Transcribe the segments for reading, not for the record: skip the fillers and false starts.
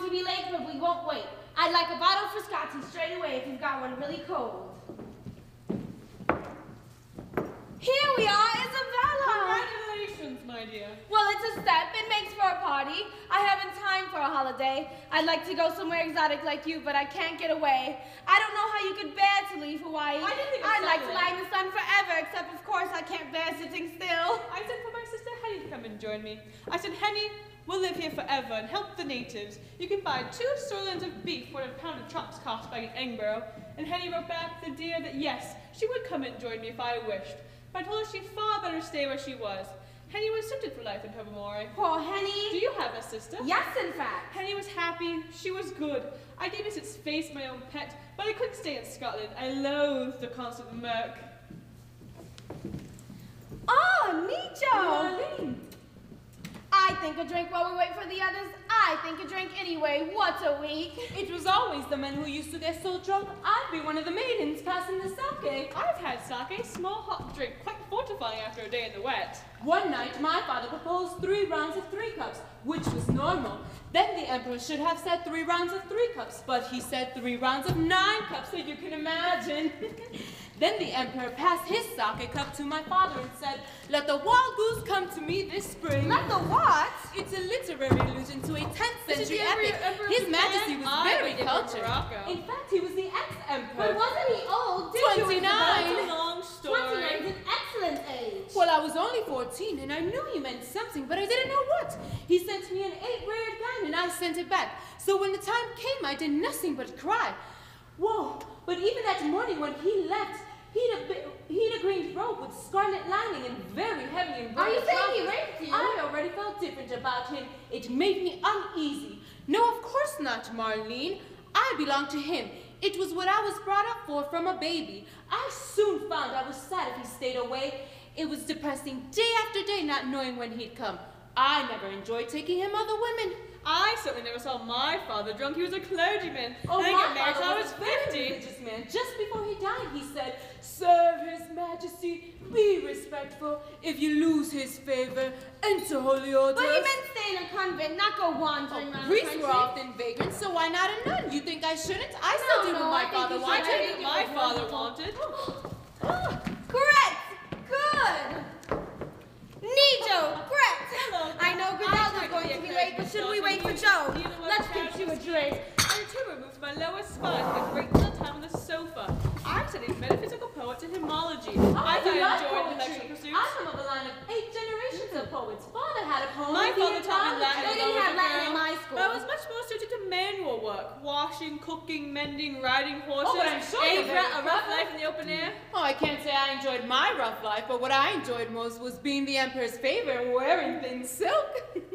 to be late, but we won't wait. I'd like a bottle for Scotty straight away if you've got one really cold. Here we are, Isabella! Congratulations, my dear. Well, it's a step. It makes for a party. I haven't time for a holiday. I'd like to go somewhere exotic like you, but I can't get away. I don't know how you could bear to leave Hawaii. I'd like to lie in the sun forever, except of course I can't bear sitting still. I sent for my sister Henny to come and join me. I said, Henny, we'll live here forever and help the natives. You can buy 2 sirloins of beef for what a pound of chops cost back in Edinburgh. And Henny wrote back, the dear, that yes, she would come and join me if I wished. But I told her she'd far better stay where she was. Henny was suited for life in Tobermory. Poor Henny. Do you have a sister? Yes, in fact. Henny was happy. She was good. I gave it its face, my own pet, but I couldn't stay in Scotland. I loathed the constant murk. Oh, Nijo! Marlene. I think a drink while we wait for the others. I think a drink anyway. What a week. It was always the men who used to get so drunk, I'd be one of the maidens passing the sake. I've had sake, small hot drink, quite fortifying after a day in the wet. One night, my father proposed 3 rounds of 3 cups, which was normal. Then the emperor should have said 3 rounds of 3 cups, but he said 3 rounds of 9 cups, so you can imagine. Then the emperor passed his sake cup to my father and said, let the wild goose come to me this spring. Let the what? It's a literary allusion to a 10th century epic. His Majesty was very cultured. In fact, he was the ex-emperor. But wasn't he old? 29. That's a long story. 29 is an excellent age. Well, I was only 14, and I knew he meant something, but I didn't know what. He sent me an 8-rayed gun, and I sent it back. So when the time came, I did nothing but cry. Whoa, but even that morning when he left, he'd a green robe with scarlet lining and very heavy embroidered. Are you saying he raped you? I already felt different about him. It made me uneasy. No, of course not, Marlene. I belonged to him. It was what I was brought up for from a baby. I soon found I was sad if he stayed away. It was depressing day after day not knowing when he'd come. I never enjoyed taking him other women. I certainly never saw my father drunk. He was a clergyman. Oh, I my got married till I father was was a very 50. religious man. Just before he died, he said, serve his majesty, be respectful. If you lose his favor, enter holy orders. But he meant stay in a convent, not go wandering around the Priests country. were often vagrants, so why not a nun? You think I shouldn't? I still do what my father I wanted. did what my father wanted. Correct! Good! Nijo, correct! Hello. I know Griselda's going to be late, but should we wait for Joe? Let's get you a drink. I too removed my lower spine and a great deal of time on the sofa. I'm studying metaphysical poets and hymnology. I thought I enjoyed intellectual pursuits. I come of a line of 8 generations of poets. Father had a poem. My father taught me Latin. They didn't have Latin in my school. But I was much more suited to manual work. Washing, cooking, mending, riding horses. Oh, but I'm sure you're very a rough life in the open air. Oh, I can't say I enjoyed my rough life, but what I enjoyed most was being the emperor's favorite and wearing thin silk.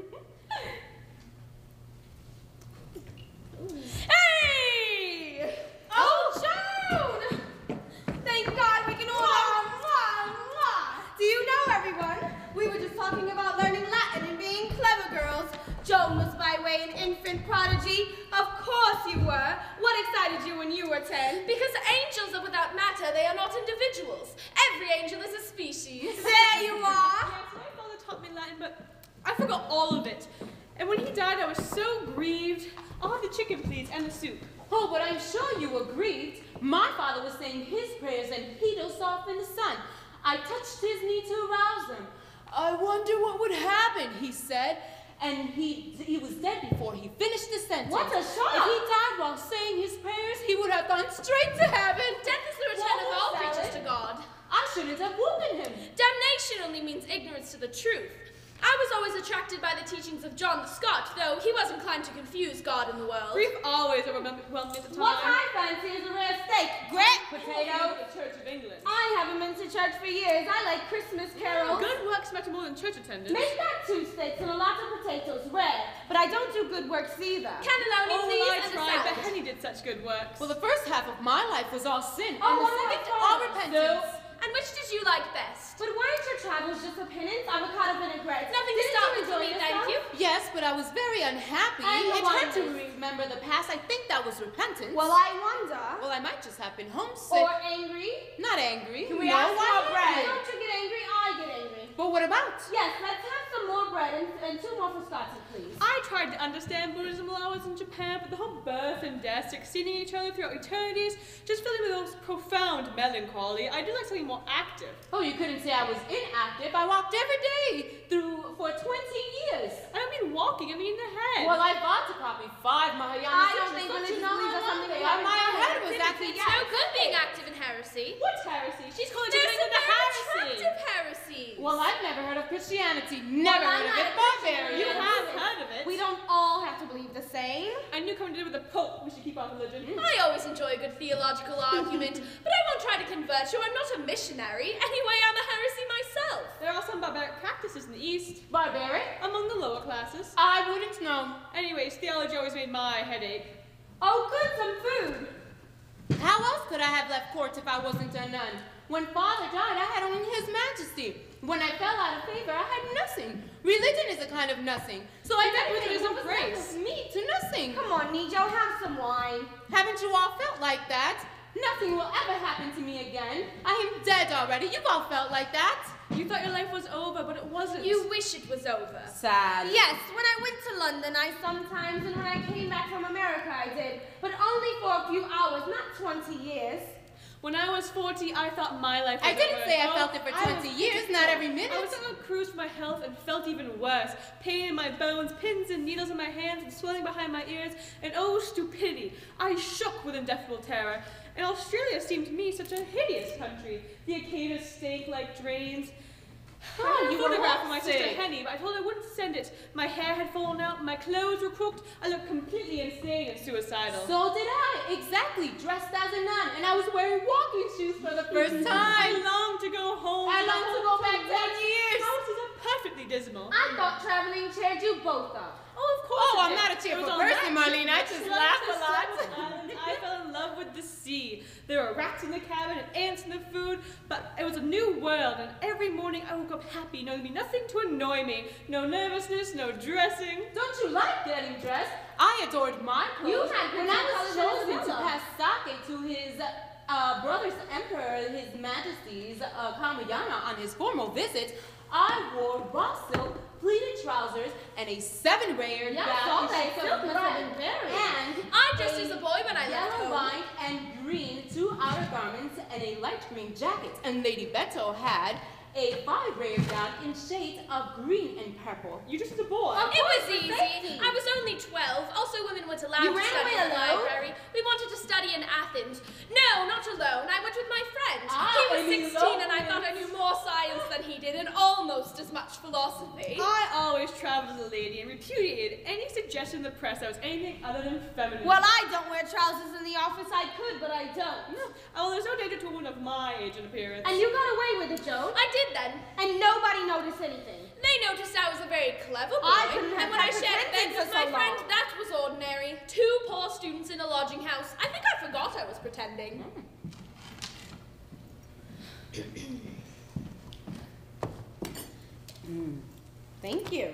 Hey! Oh, Joan! Thank God we can all... Do you know, everyone? We were just talking about learning Latin and being clever girls. Joan was by way an infant prodigy. Of course you were. What excited you when you were 10? Because angels are without matter, they are not individuals. Every angel is a species. There you are. Yes, my father taught me Latin, but I forgot all of it. And when he died, I was so grieved. I'll have the chicken, please, and the soup. Oh, but I'm sure you were grieved. My father was saying his prayers and he dozed off in the sun. I touched his knee to arouse him. I wonder what would happen, he said. And he was dead before he finished the sentence. What a shock! If he died while saying his prayers, he would have gone straight to heaven. Death is the return of all creatures to God. I shouldn't have woken him. Damnation only means ignorance to the truth. I was always attracted by the teachings of John the Scot, though he was inclined to confuse God and the world. Grief always overwhelmed me at the time. What I fancy is a rare steak. Grit, potato. The Church of England. I haven't been to church for years. I like Christmas carols. Good works matter more than church attendance. Make that 2 steaks and a lot of potatoes, rare. But I don't do good works either. Cannelloni, Oh, please, I and a tried, but salad. Henny did such good works. Well, the first half of my life was all sin, Oh, and the well, second that's all fine. repentance. And which did you like best? But weren't your travels just a penance? Avocado vinaigrette. Nothing to Didn't stop you it for enjoy me, thank yourself? you. Yes, but I was very unhappy. I know It's hard to why. remember the past. I think that was repentance. Well, I wonder. Well, I might just have been homesick. Or angry. Not angry. Can we no, ask why for not? bread? Don't you get angry? I get angry. But what about? Yes, let's have some more bread and 2 more for Scotty, please. I tried to understand Buddhism while I was in Japan. compare, but the whole birth and death succeeding each other throughout eternities just filled me with those profound melancholy. I do like something more active. Oh, you couldn't say I was inactive. I walked every day for 20 years. I don't mean walking, I mean in the head. Well, I bought to copy 5 Mahayana. I don't think religion believes us something we haven't My done. head was actually It's no good being active in heresy. What's heresy? She's calling There's it some the very heresy. attractive heresies. Well, I've never heard of Christianity. Never heard of it. Barbarian. You have heard of it. We don't all have to believe the same. I knew coming to do with the Pope, we should keep our religion. I always enjoy a good theological argument, but I won't try to convert you. I'm not a missionary. Anyway, I'm a heresy myself. There are some barbaric practices in the East, Barbaric? among the lower classes. I wouldn't know. Anyways, theology always made my head ache. Oh, good, some food. How else could I have left court if I wasn't a nun? When Father died, I had only His Majesty. When I fell out of favor, I had nothing. Religion is a kind of nothing. So I dedicated religion what is was left grace. of me to nothing. Come on, Nijo, have some wine. Haven't you all felt like that? Nothing will ever happen to me again. I am dead already. You've all felt like that. You thought your life was over, but it wasn't. You wish it was over. Sad. Yes, when I went to London, I sometimes, and when I came back from America, I did. But only for a few hours, not 20 years. When I was 40, I thought my life was I didn't over. say I No, felt it for I 20 was years, pitiful. not every minute. I was on a cruise for my health and felt even worse. Pain in my bones, pins and needles in my hands, and swelling behind my ears, and oh, stupidity. I shook with indefinable terror. And Australia seemed to me such a hideous country. The cicadas stank like drains. I had you a were photograph of my sister homesick. Henny, but I told her I wouldn't send it. My hair had fallen out, my clothes were crooked. I looked completely insane and suicidal. So did I. Exactly. Dressed as a nun. And I was wearing walking shoes for the first I time. long to go home. I long to go back 10 years. Houses are perfectly dismal. I thought traveling cheered you both up. Oh, of course. Oh, it I'm did. not a It cheerful was on person, that Marlene. I just trip laugh to a lot. Several islands, I fell in love with the sea. There were rats in the cabin and ants in the food, but it was a new world, and every morning I woke up happy, knowing there'd be nothing to annoy me. No nervousness, no dressing. Don't you like getting dressed? I adored my clothes. You had when good I was colors chosen as to well. pass sake to his brother's emperor, His Majesty's Kamayana, on his formal visit, I wore raw silk, pleated trousers, and a 7-layered Yeah, gown all in that shapes silk of must have bread. been very- And I dressed as a boy when I left yellow, home. white, and green 2 outer garments and a light green jacket. And Lady Beto had a 5-layered gown in shades of green and purple. You just as a boy. Of It was course, easy. safety. I was only 12. Also, women weren't allowed You to ran study away in the alone? library. We wanted to study in Athens. No, not alone. I went with my friend. Ah, He I was mean 16, and I alone. thought I knew more science than he did, and almost as much philosophy. I always traveled as a lady and repudiated any suggestion in the press that was anything other than feminine. Well, I don't wear trousers in the office. I could, but I don't. No. Oh, there's no danger to a woman of my age and appearance. And you got away with it, Joe. I did then. And nobody noticed anything. They noticed I was a very clever boy. I couldn't have and when I kept shared a bed pretending with for my so friend, long. that was ordinary. 2 poor students in a lodging house. I think I forgot I was pretending. Thank you.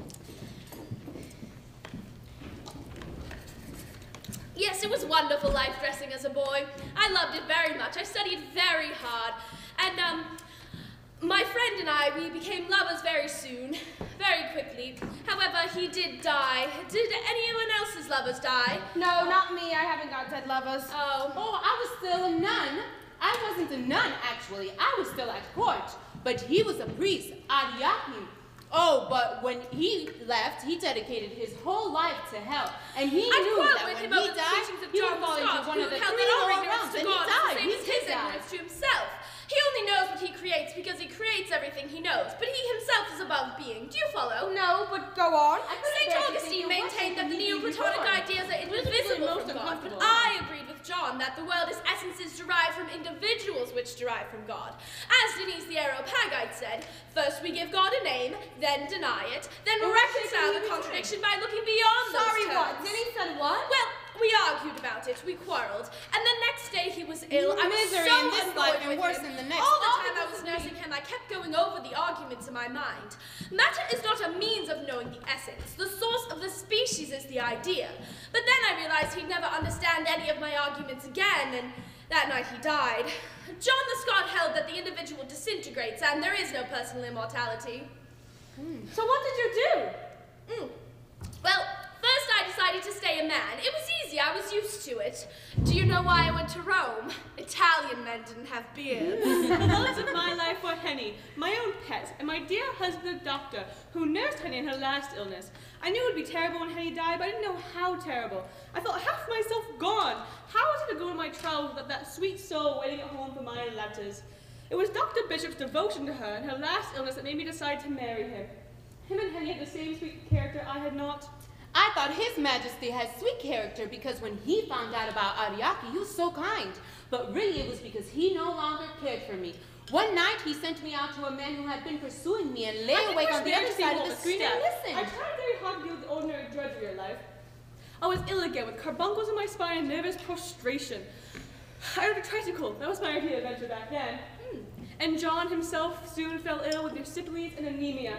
Yes, it was wonderful life dressing as a boy. I loved it very much. I studied very hard. And, my friend and I, we became lovers very soon, very quickly. However, he did die. Did anyone else's lovers die? No, not me. I haven't got dead lovers. Oh. Oh, I was still a nun. I wasn't a nun, actually. I was still at court. But he was a priest, Ariakim. Oh, but when he left, he dedicated his whole life to hell. And he I knew quarreled that with when him he over the died, teachings of he would John fall the into Scot, one who of the held 3 that our lower ignorance realms, to and he God is died. the same He as his did die. ignorance to himself. He only knows what he creates because he creates everything he knows, but he himself is above being. Do you follow? No, but go on. St. Augustine maintained that the Neoplatonic ideas are indivisible most from God, but uncomfortable. I agreed with John that the world is essences derived from individuals which derive from God. As Denise the Areopagite said, first we give God a name, then deny it, then Oh, reconcile shaking the me contradiction by looking beyond Sorry, those what? terms. Denise said what? Well, we argued about it, we quarreled, and the next day he was ill. I was Misery so in this annoyed life and with worse him. in the next. All the All time I was because of nursing him, I kept going over the arguments in my mind. Matter is not a means of knowing the essence. The source of the species is the idea. But then I realized he'd never understand any of my arguments again, and that night he died. John the Scot held that the individual disintegrates and there is no personal immortality. So what did you do? Well, first I decided to stay a man. It was easy. I was used to it. Do you know why I went to Rome? Italian men didn't have beards. The loves of my life were Henny, my own pet, and my dear husband, the doctor, who nursed Henny in her last illness. I knew it would be terrible when Henny died, but I didn't know how terrible. I felt half myself gone. How was I to go in my travels without that sweet soul waiting at home for my letters? It was Dr. Bishop's devotion to her and her last illness that made me decide to marry him. Him and Henny had the same sweet character I had not. I thought His Majesty had sweet character because when he found out about Ariake, he was so kind. But really it was because he no longer cared for me. One night he sent me out to a man who had been pursuing me and lay awake on the other side of the screen and listened. I tried very hard to deal with the ordinary drudgery of life. I was ill again with carbuncles in my spine and nervous prostration. I rode a tricycle. That was my idea of adventure back then. And John himself soon fell ill with syphilis and anemia.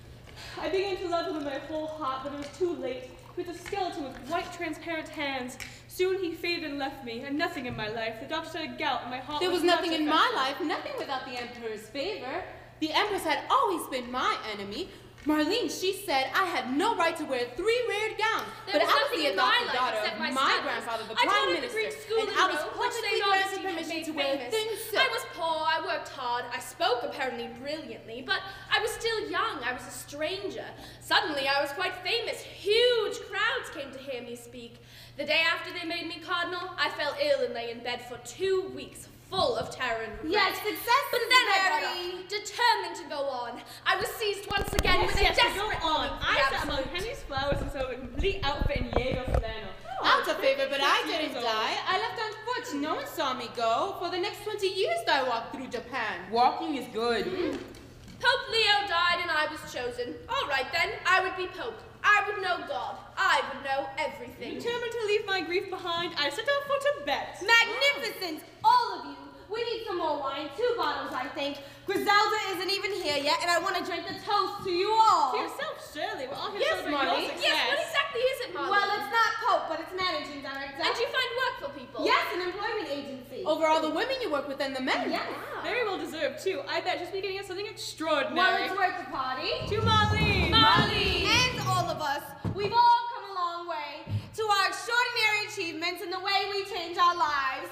I began to love him with my whole heart, but it was too late. He was a skeleton with white, transparent hands. Soon he faded and left me, and nothing in my life. The doctor said a gout, and my heart There was nothing in my life, nothing without the Emperor's favor. The Empress had always been my enemy. Marlene, she said I had no right to wear 3 rare gowns, but I was the adopted daughter of my grandfather, the Prime Minister, and I was publicly granted permission to wear thin silk. I was poor, I worked hard, I spoke apparently brilliantly, but I was still young, I was a stranger. Suddenly I was quite famous. Huge crowds came to hear me speak. The day after they made me cardinal, I fell ill and lay in bed for 2 weeks, full of terror and regret. Yes, success But then I got up, determined to go on. I was seized once again with a desperate longing for the I sat absolute. among Henny's flowers and sewed a complete outfit in Jaeger flannel. Out of favor, but I didn't die. I left on foot. No one saw me go. For the next 20 years I walked through Japan. Walking is good. Pope Leo died and I was chosen. All right then, I would be Pope. I would know God. I would know everything. Determined to leave my grief behind, I set out for Tibet. Magnificent, all of you. We need some more wine, 2 bottles, I think. Griselda isn't even here yet, and I want to drink the toast to you all. To yourself, Shirley. We're all here Yes, celebrating Marley. your success. Yes, what exactly is it, Marley? Well, it's not Pope, but it's managing director. And you find work for people? Yes, an employment agency. Over all the women you work with and the men. Yes. Very well deserved, too. I bet just beginning at something Well, extraordinary. it's worth the party. To Molly! Marley! And all of us, we've all come a long way to our extraordinary achievements and the way we change our lives.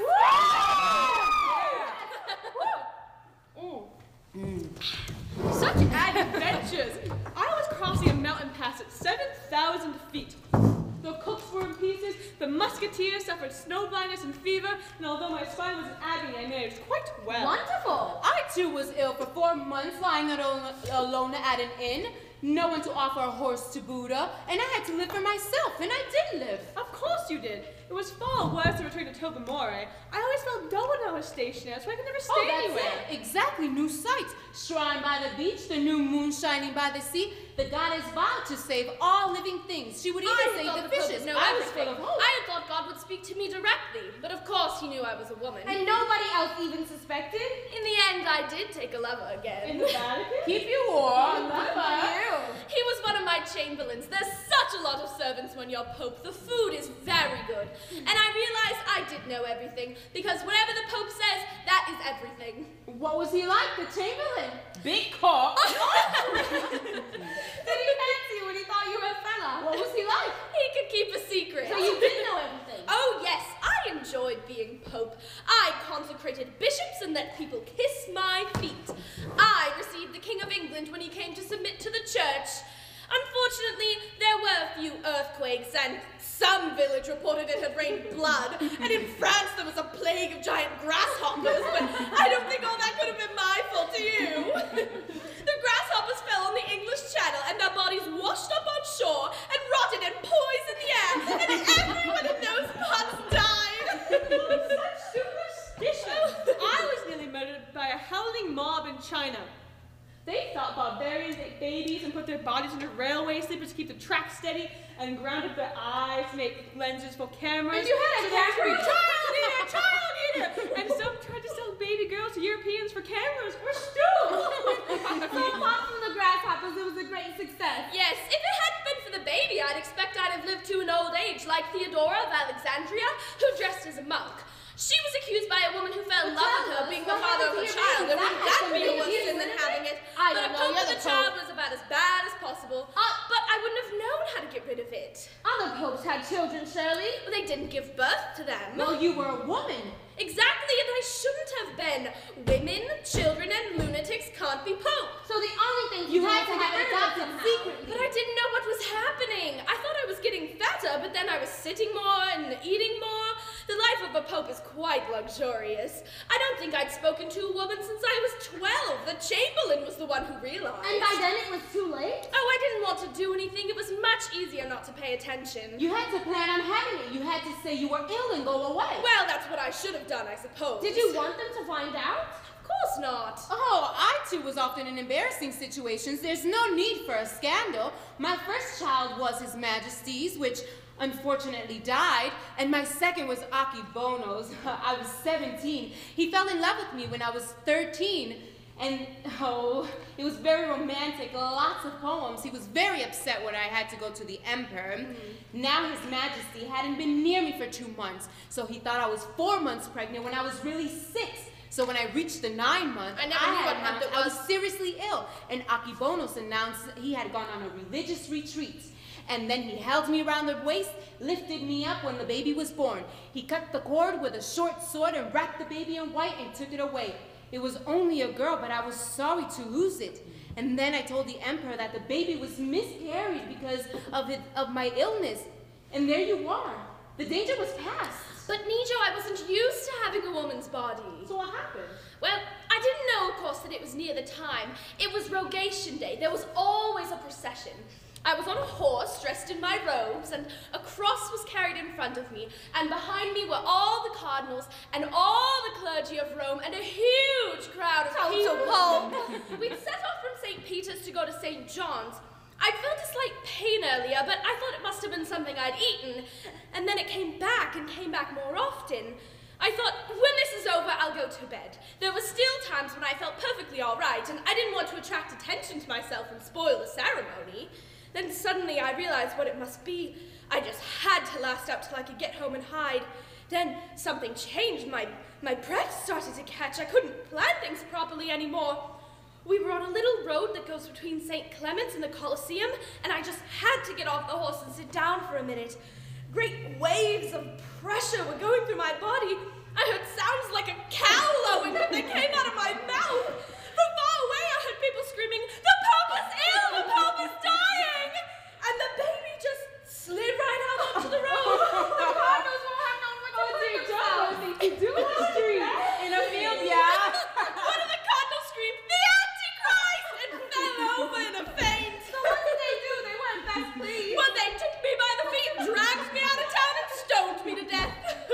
Such adventures! I was crossing a mountain pass at 7,000 feet. The cooks were in pieces, the musketeers suffered snow blindness and fever, and although my spine was in agony, I managed quite well. Wonderful. I too was ill for 4 months, lying alone at an inn. No one to offer a horse to Buddha, and I had to live for myself, and I did live. Of course you did. It was far worse to return to Togamore. I always felt dull when I was stationed there, so I could never stay anywhere. Exactly, new sights. Shrine by the beach, the new moon shining by the sea. The goddess vowed to save all living things. She would even save the fishes. I was full of hope. I had thought God would speak to me directly, but of course he knew I was a woman. And nobody else even suspected? In the end, I did take a lover again. In the Vatican? Keep you warm. Good for you. He was one of my chamberlains. There's such a lot of servants when you're Pope. The food is very good. And I realized I did know everything, because whatever the Pope says, that is everything. What was he like, the chamberlain? Big cock. Did he fancy you when he thought you were a fella? What was he like? He could keep a secret. So you did know everything? Oh yes, I enjoyed being Pope. I consecrated bishops and let people kiss my feet. I received the King of England when he came to submit to the church. Unfortunately, there were a few earthquakes and some village reported it had rained blood. And in France there was a plague of giant grasshoppers, but I don't think all that could have been my fault to you. The grasshoppers fell on the English Channel and their bodies washed up on shore and rotted and poisoned the air, and everyone in those parts died. Such superstition! I was nearly murdered by a howling mob in China. They thought barbarians ate babies and put their bodies under railway sleepers to keep the track steady, and grounded their eyes to make lenses for cameras. And you had a camera? Child eater! And some tried to sell baby girls to Europeans for cameras or stew. So apart from the grasshoppers, it was a great success. Yes, if it hadn't been for the baby, I'd expect I'd have lived to an old age like Theodora of Alexandria, who dressed as a monk. She was accused by a woman who fell in love with her being the father of a child. And wouldn't that be a worse sin than having it? But a pope with a child was about as bad as possible. But I wouldn't have known how to get rid of it. Other popes had children, Shirley. Well, they didn't give birth to them. Well, you were a woman. Exactly, and I shouldn't have been. Women, children, and lunatics can't be popes. So the only thing you had to have it adopted secretly. But I didn't know what was happening. I thought I was getting fatter, but then I was sitting more and eating more. The life of a pope is quite luxurious. I don't think I'd spoken to a woman since I was 12. The chamberlain was the one who realized. And by then it was too late? Oh, I didn't want to do anything. It was much easier not to pay attention. You had to plan on having it. You had to say you were ill and go away. Well, that's what I should have done, I suppose. Did you want them to find out? Of course not. Oh, I too was often in embarrassing situations. There's no need for a scandal. My first child was His Majesty's, which unfortunately died, and my second was Akibono's. I was 17. He fell in love with me when I was 13, and it was very romantic, lots of poems. He was very upset when I had to go to the emperor. Now His Majesty hadn't been near me for 2 months, so he thought I was 4 months pregnant when I was really 6. So when I reached the 9 months, I was seriously ill, and Akibonos announced he had gone on a religious retreat. And then he held me around the waist, lifted me up when the baby was born. He cut the cord with a short sword and wrapped the baby in white and took it away. It was only a girl, but I was sorry to lose it. And then I told the emperor that the baby was miscarried because of my illness. And there you are. The danger was past. But Nijo, I wasn't used to having a woman's body. So what happened? Well, I didn't know, of course, that it was near the time. It was Rogation Day. There was always a procession. I was on a horse, dressed in my robes, and a cross was carried in front of me, and behind me were all the cardinals and all the clergy of Rome and a huge crowd of people. We'd set off from St. Peter's to go to St. John's. I'd felt a slight pain earlier, but I thought it must have been something I'd eaten, and then it came back more often. I thought, when this is over, I'll go to bed. There were still times when I felt perfectly all right, and I didn't want to attract attention to myself and spoil the ceremony. Then suddenly I realized what it must be. I just had to last up till I could get home and hide. Then something changed. My breath started to catch. I couldn't plan things properly anymore. We were on a little road that goes between St. Clement's and the Colosseum, and I just had to get off the horse and sit down for a minute. Great waves of pressure were going through my body. I heard sounds like a cow lowing when they came out of my mouth. From far away, I heard people screaming, "The Pope is ill! The Pope is dying!" And the baby just slid right out onto the road. The cardinals won't have known what to do themselves. In a field, yeah. One of the cardinals screamed, "The Antichrist!" and fell over in a faint. So what did they do? They weren't best pleased. Well, they took me by the feet, dragged me out of town, and stoned me to death.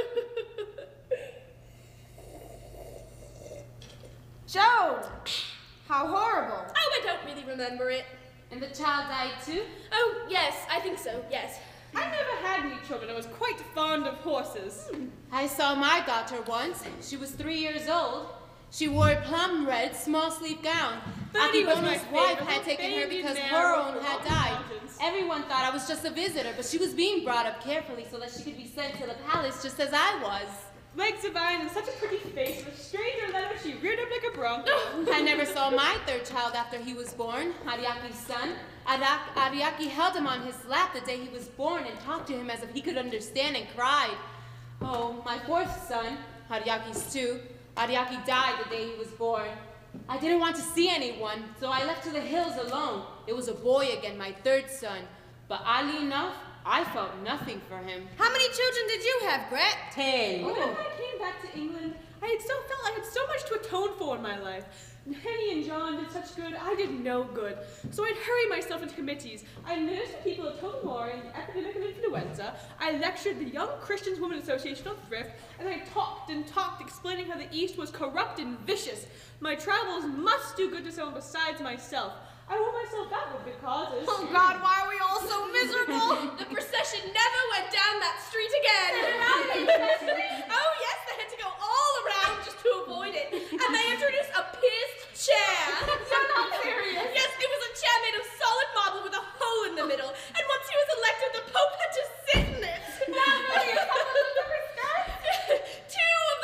Joan! How horrible. Oh, I don't really remember it. And the child died too? Oh, yes, I think so, yes. I never had any children. I was quite fond of horses. I saw my daughter once. She was 3 years old. She wore a plum red small sleeve gown. Betty was my Akibono's wife favorite. had taken her Baby because mare her over own had all the died. mountains. Everyone thought I was just a visitor, but she was being brought up carefully so that she could be sent to the palace just as I was. Legs of iron and such a pretty face. With stranger letter, she reared up like a bronco. I never saw my third child after he was born, Ariaki's son. Ariaki held him on his lap the day he was born and talked to him as if he could understand and cried. Oh, my fourth son, Ariaki's too. Ariaki died the day he was born. I didn't want to see anyone, so I left to the hills alone. It was a boy again, my third son. But oddly enough, I felt nothing for him. How many children did you have, Gret? 10. Whenever I came back to England, I had so felt I had so much to atone for in my life. Henny and John did such good, I did no good. So I'd hurry myself into committees. I nursed people at Totemore in the epidemic of influenza. I lectured the Young Christians Women Association on thrift, and I talked and talked, explaining how the East was corrupt and vicious. My travels must do good to someone besides myself. I wore myself out with good causes. Oh God, why are we all so miserable? The procession never went down that street again. Oh yes, they had to go all around just to avoid it. And they introduced a pierced chair. You're not serious. Yes, it was a chair made of solid marble with a hole in the middle. And once he was elected, the Pope had to sit in it. Two of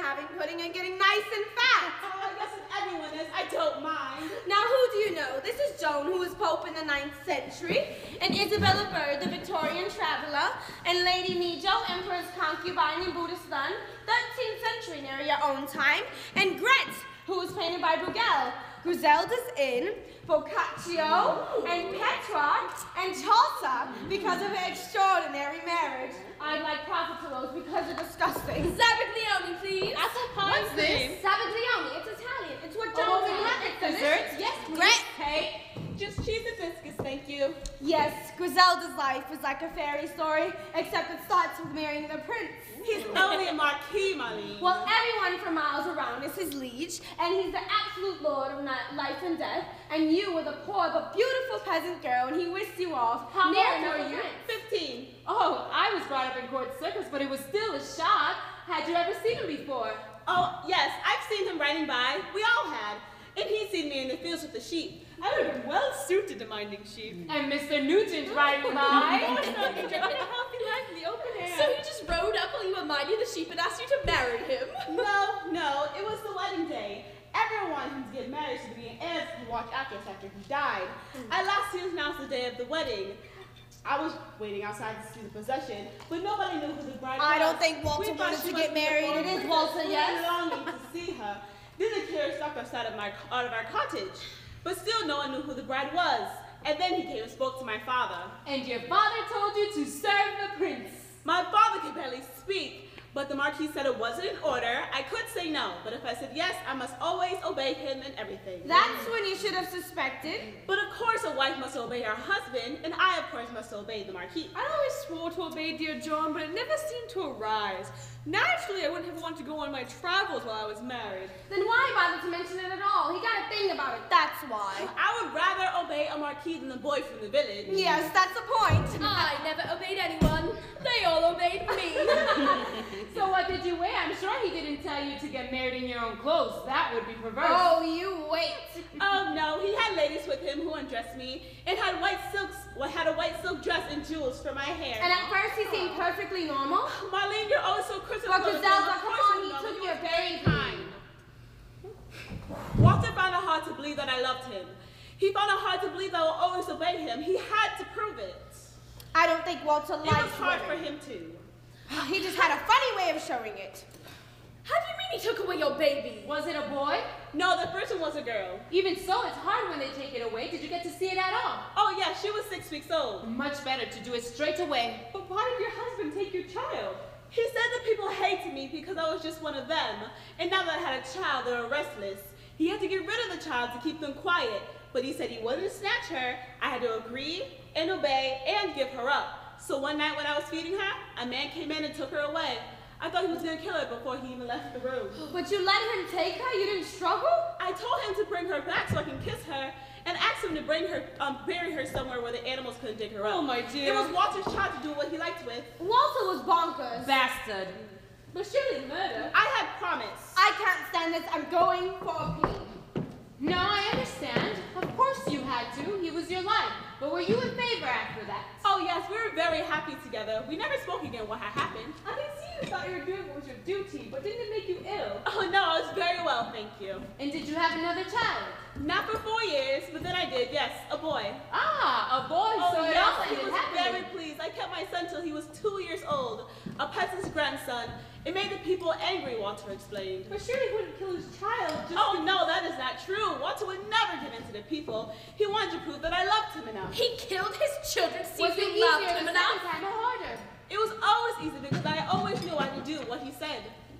having pudding and getting nice and fat. Oh, I guess if everyone is, I don't mind. Now, who do you know? This is Joan, who was Pope in the 9th century, and Isabella Bird, the Victorian traveler, and Lady Nijo, Emperor's concubine in Buddhist Nun, 13th century near your own time, and Gret, who was painted by Bruegel, Griselda's Inn, Boccaccio, and Petrarch, and Chaucer because of her extraordinary marriage. I like profiteroles because they're disgusting. Zabaglione, please. What's this? Saviglione, it's Italian. It's what Joan It's desserts? Yes, please. Gret. Cake. Just cheese and biscuits, thank you. Yes, Griselda's life is like a fairy story, except it starts with marrying the prince. He's only a marquis, Marlene. Well, everyone for miles around is his liege, and he's the absolute lord of life and death, and you were the poor but beautiful peasant girl, and he whisked you off. How near old to were the you? prince. 15. Oh, I was brought up in court circus, but it was still a shock. Had you ever seen him before? Oh, yes, I've seen him riding by. We all had. And he'd seen me in the fields with the sheep. I would have been well suited to minding sheep. And Mr. Nugent riding by. Healthy life in the open air. So he just rode up while you were minding the sheep and asked you to marry him? No, it was the wedding day. Everyone wanted him to get married so to be an heir to watch after us after he died. At last he was announced the day of the wedding. I was waiting outside to see the procession, but nobody knew who the bride was. I don't think Walter We thought wanted she to must get be a married. foreign It is princess Walter, who yes. was longing to see her. Then the carriage stopped outside of our cottage, but still no one knew who the bride was. And then he came and spoke to my father. And your father told you to serve the prince. My father could barely speak, but the Marquis said it wasn't in order. I could say no, but if I said yes, I must always obey him in everything. That's when you should have suspected. But of course a wife must obey her husband, and I of course must obey the Marquis. I always swore to obey dear John, but it never seemed to arise. Naturally, I wouldn't have wanted to go on my travels while I was married. Then why bother to mention it at all? He got a thing about it, that's why. I would rather obey a Marquis than the boy from the village. Yes, that's the point. I never obeyed anyone. They all obeyed me. So what did you wear? I'm sure he didn't tell you to get married in your own clothes. That would be perverse. Oh, you wait. Oh no, he had ladies with him who undressed me and had had a white silk dress and jewels for my hair. And at first he seemed perfectly normal. Marlene, you're always so critical. But Griselda, Of come course on, you he know, took you your were very baby. kind. Walter found it hard to believe that I loved him. He found it hard to believe that I will always obey him. He had to prove it. I don't think Walter It likes was hard for women. him too. He just had a funny way of showing it. How do you mean he took away your baby? Was it a boy? No, the first one was a girl. Even so, it's hard when they take it away. Did you get to see it at all? Oh yeah, she was 6 weeks old. Much better to do it straight away. But why did your husband take your child? He said that people hated me because I was just one of them. And now that I had a child, they were restless. He had to get rid of the child to keep them quiet. But he said he wouldn't snatch her. I had to agree and obey and give her up. So one night when I was feeding her, a man came in and took her away. I thought he was going to kill her before he even left the room. But you let him take her? You didn't struggle? I told him to bring her back so I can kiss her and asked him to bring her, bury her somewhere where the animals couldn't dig her up. Oh, my dear. It was Walter's child to do what he liked with. Walter was bonkers. Bastard. But surely murder. I had promised. I can't stand this. I'm going for a pee. No, I understand. Of course you had to. He was your life. But were you in favor after that? Oh yes, we were very happy together. We never spoke again what had happened. I can see you thought you were doing what was your duty, but didn't it make you ill? Oh no, I was very well, thank you. And did you have another child? Not for 4 years, but then I did, yes, a boy. Ah, a boy, so it all he ended was happily. very pleased. I kept my son till he was 2 years old, a peasant's grandson. It made the people angry, Walter explained. But surely he wouldn't kill his child just Oh no, that is not true. Walter would never give in to the people. He wanted to prove that I loved him enough. He killed his children, see Was if it you loved easier him the enough. second time or harder? It was always easy because I always knew I would do what he said.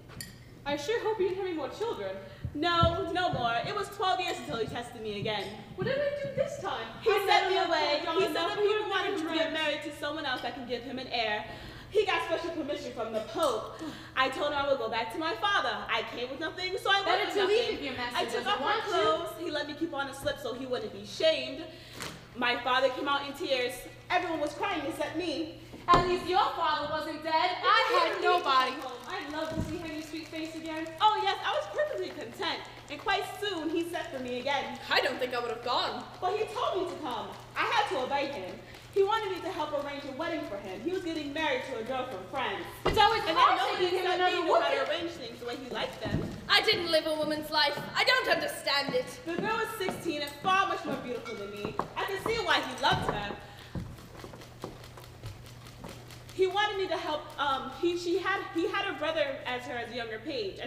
I sure hope you didn't have any more children. No, no more. It was 12 years until he tested me again. What did I do this time? He I sent never me loved away. John He said enough. that He people would wanted never to dream. get married to someone else that can give him an heir. He got special permission from the Pope. I told him I would go back to my father. I came with nothing, so I went Better with to nothing. leave if your master I took doesn't off my want you. clothes. He let me keep on a slip so he wouldn't be shamed. My father came out in tears. Everyone was crying except me. At least your father wasn't dead. I had nobody. I'd love to see Henry's sweet face again. Oh yes, I was perfectly content. And quite soon he sent for me again. I don't think I would have gone. But he told me to come. I had to obey him. He wanted me to help arrange a wedding for him. He was getting married to a girl from France. It's always And I hard know taking he him said another he knew how woman. to arrange things the way he liked them. didn't live a woman's life. I don't understand it. The girl was 16 and far much more beautiful than me. I can see why he loved her. He wanted me to help. He had a brother as a page.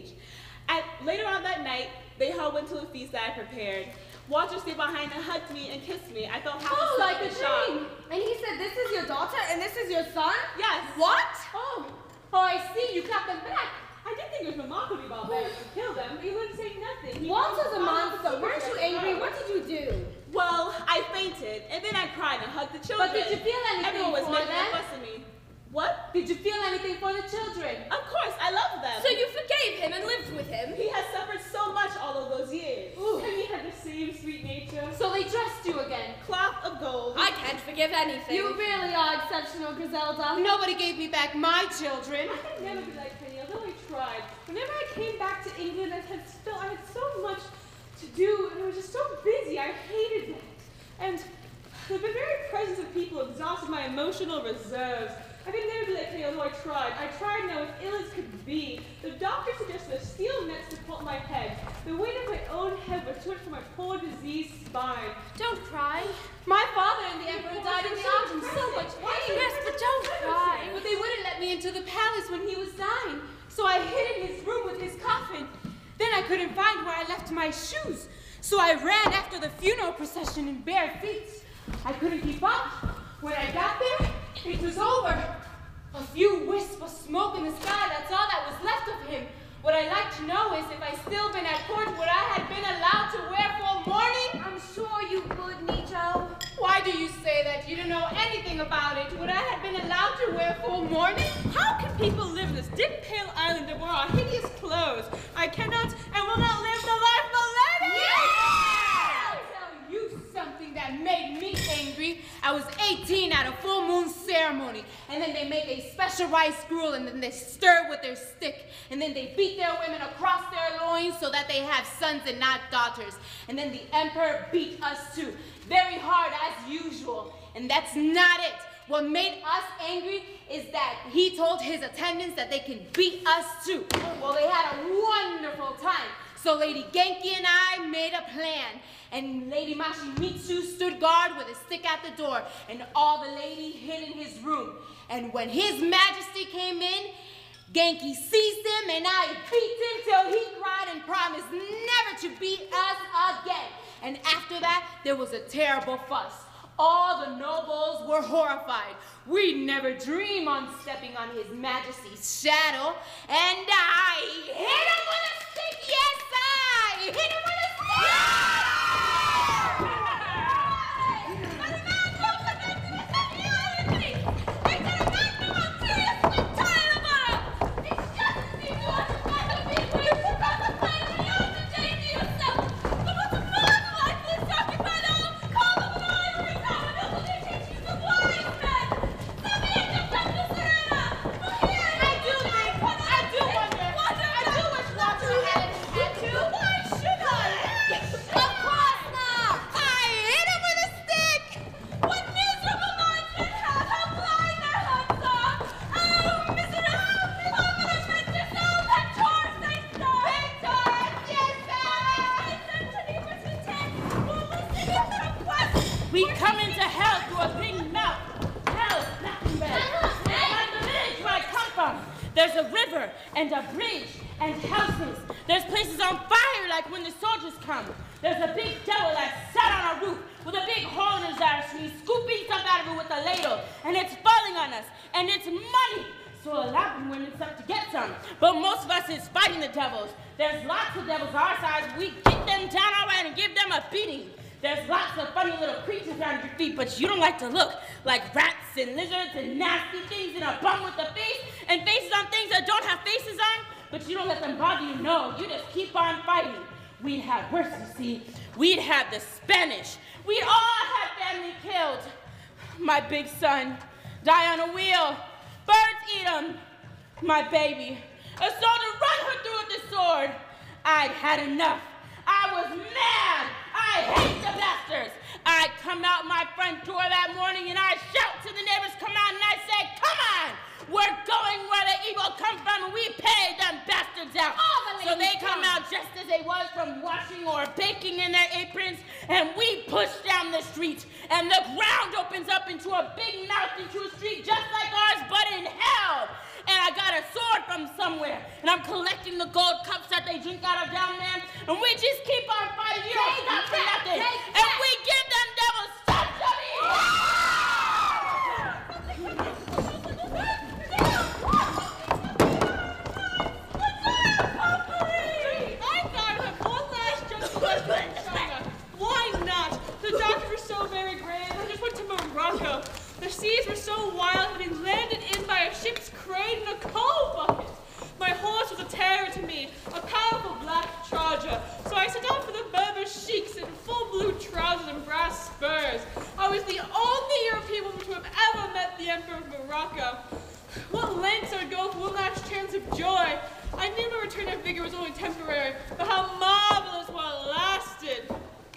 Later on that night, they all went to a feast that I prepared. Walter stayed behind and hugged me and kissed me. I felt happy, like a shock. dream. And he said, "This is your daughter and this is your son?" Yes. What? Oh, I see. You clapped them back. I did think it was remarkable about that to kill them, but he wouldn't say nothing. Walter's a monster. Weren't you angry? What did you do? Well, I fainted, and then I cried and hugged the children. But did you feel anything Everyone was for making them? a fuss at me. What? Did you feel anything for the children? Of course, I love them. So you forgave him and lived with him? He has suffered so much all of those years. Ooh. And he had the same sweet nature. So they dressed you again. Cloth of gold. I can't forgive anything. You really are exceptional, Griselda. Nobody gave me back my children. I could never be like Penny, although I tried. Whenever I came back to England, I had so much to do, and I was just so busy. I hated that. And the very presence of people exhausted my emotional reserves. I could never be like Penny, although I tried. I tried now as ill as could be. The doctor suggested a steel net to support my head. The weight of my own head was too much for my poor diseased spine. Don't cry. My father and the emperor died in the arms in so much pain. Yes, but don't cry. But they wouldn't let me into the palace when he was dying. So I hid in his room with his coffin. Then I couldn't find where I left my shoes. So I ran after the funeral procession in bare feet. I couldn't keep up. When I got there, it was over. A few wisps of smoke in the sky, that's all that was left of him. What I'd like to know is if I still been at court, would I have been allowed to wear full mourning? I'm sure you would, Nicho. Why do you say that? You don't know anything about it. Would I have been allowed to wear full mourning? How can people live in this dim, pale island and wear our hideous clothes? I cannot and will not live the life of a lady! I'll tell you something that made me angry. I was 18 at a full moon ceremony, and then they make a special rice gruel, and then they stir it with their stick, and then they beat their women across their loins so that they have sons and not daughters. And then the emperor beat us too, very hard as usual. And that's not it. What made us angry is that he told his attendants that they can beat us too. Well, they had a wonderful time. So Lady Genki and I made a plan. And Lady Mashimitsu stood guard with a stick at the door, and all the ladies hid in his room. And when His Majesty came in, Genki seized him, and I beat him till he cried and promised never to beat us again. And after that, there was a terrible fuss. All the nobles were horrified. We'd never dream on stepping on His Majesty's shadow. And I hit him with a stick. Yes, I hit him with a stick. We come into hell through a big mouth. Hell, nothing better. Like the village where I come from, there's a river and a bridge and houses. There's places on fire like when the soldiers come. There's a big devil that sat on a roof with a big hole in his ass, and he's scooping stuff out of it with a ladle, and it's falling on us, and it's money. So a lot of women start to get some, but most of us is fighting the devils. There's lots of devils our size. We get them down all right and give them a beating. There's lots of funny little creatures around your feet, but you don't like to look, like rats and lizards and nasty things in a bum with a face, and faces on things that don't have faces on, but you don't let them bother you. No, you just keep on fighting. We'd have worse, you see. We'd have the Spanish. We'd all have family killed. My big son die on a wheel. Birds eat him. My baby. A soldier run her through with the sword. I'd had enough. I was mad. I hate the bastards. I come out my front door that morning and I shout to the neighbors, come out, and I say, come on. We're going where the evil come from, and we pay them bastards out. All the So they come out just as they was from washing or baking in their aprons, and we push down the street, and the ground opens up into a big mouth into a street just like ours, but in hell. And I got a sword from somewhere, and I'm collecting the gold cups that they drink out of down there, and we just keep on fighting. You don't stop for nothing. And we give them devils such a Why not? The docks were so very grand. I just went to Morocco. The seas were so wild that we landed in by a ship's crane in a coal bucket. My horse was a terror to me, a powerful black charger. So I set off for the Berber sheiks in full blue trousers and brass spurs. I was the only European woman to have ever met the Emperor of Morocco. What lengths I would go for one last chance of joy. I knew my return of vigor was only temporary, but how marvelous while it lasted.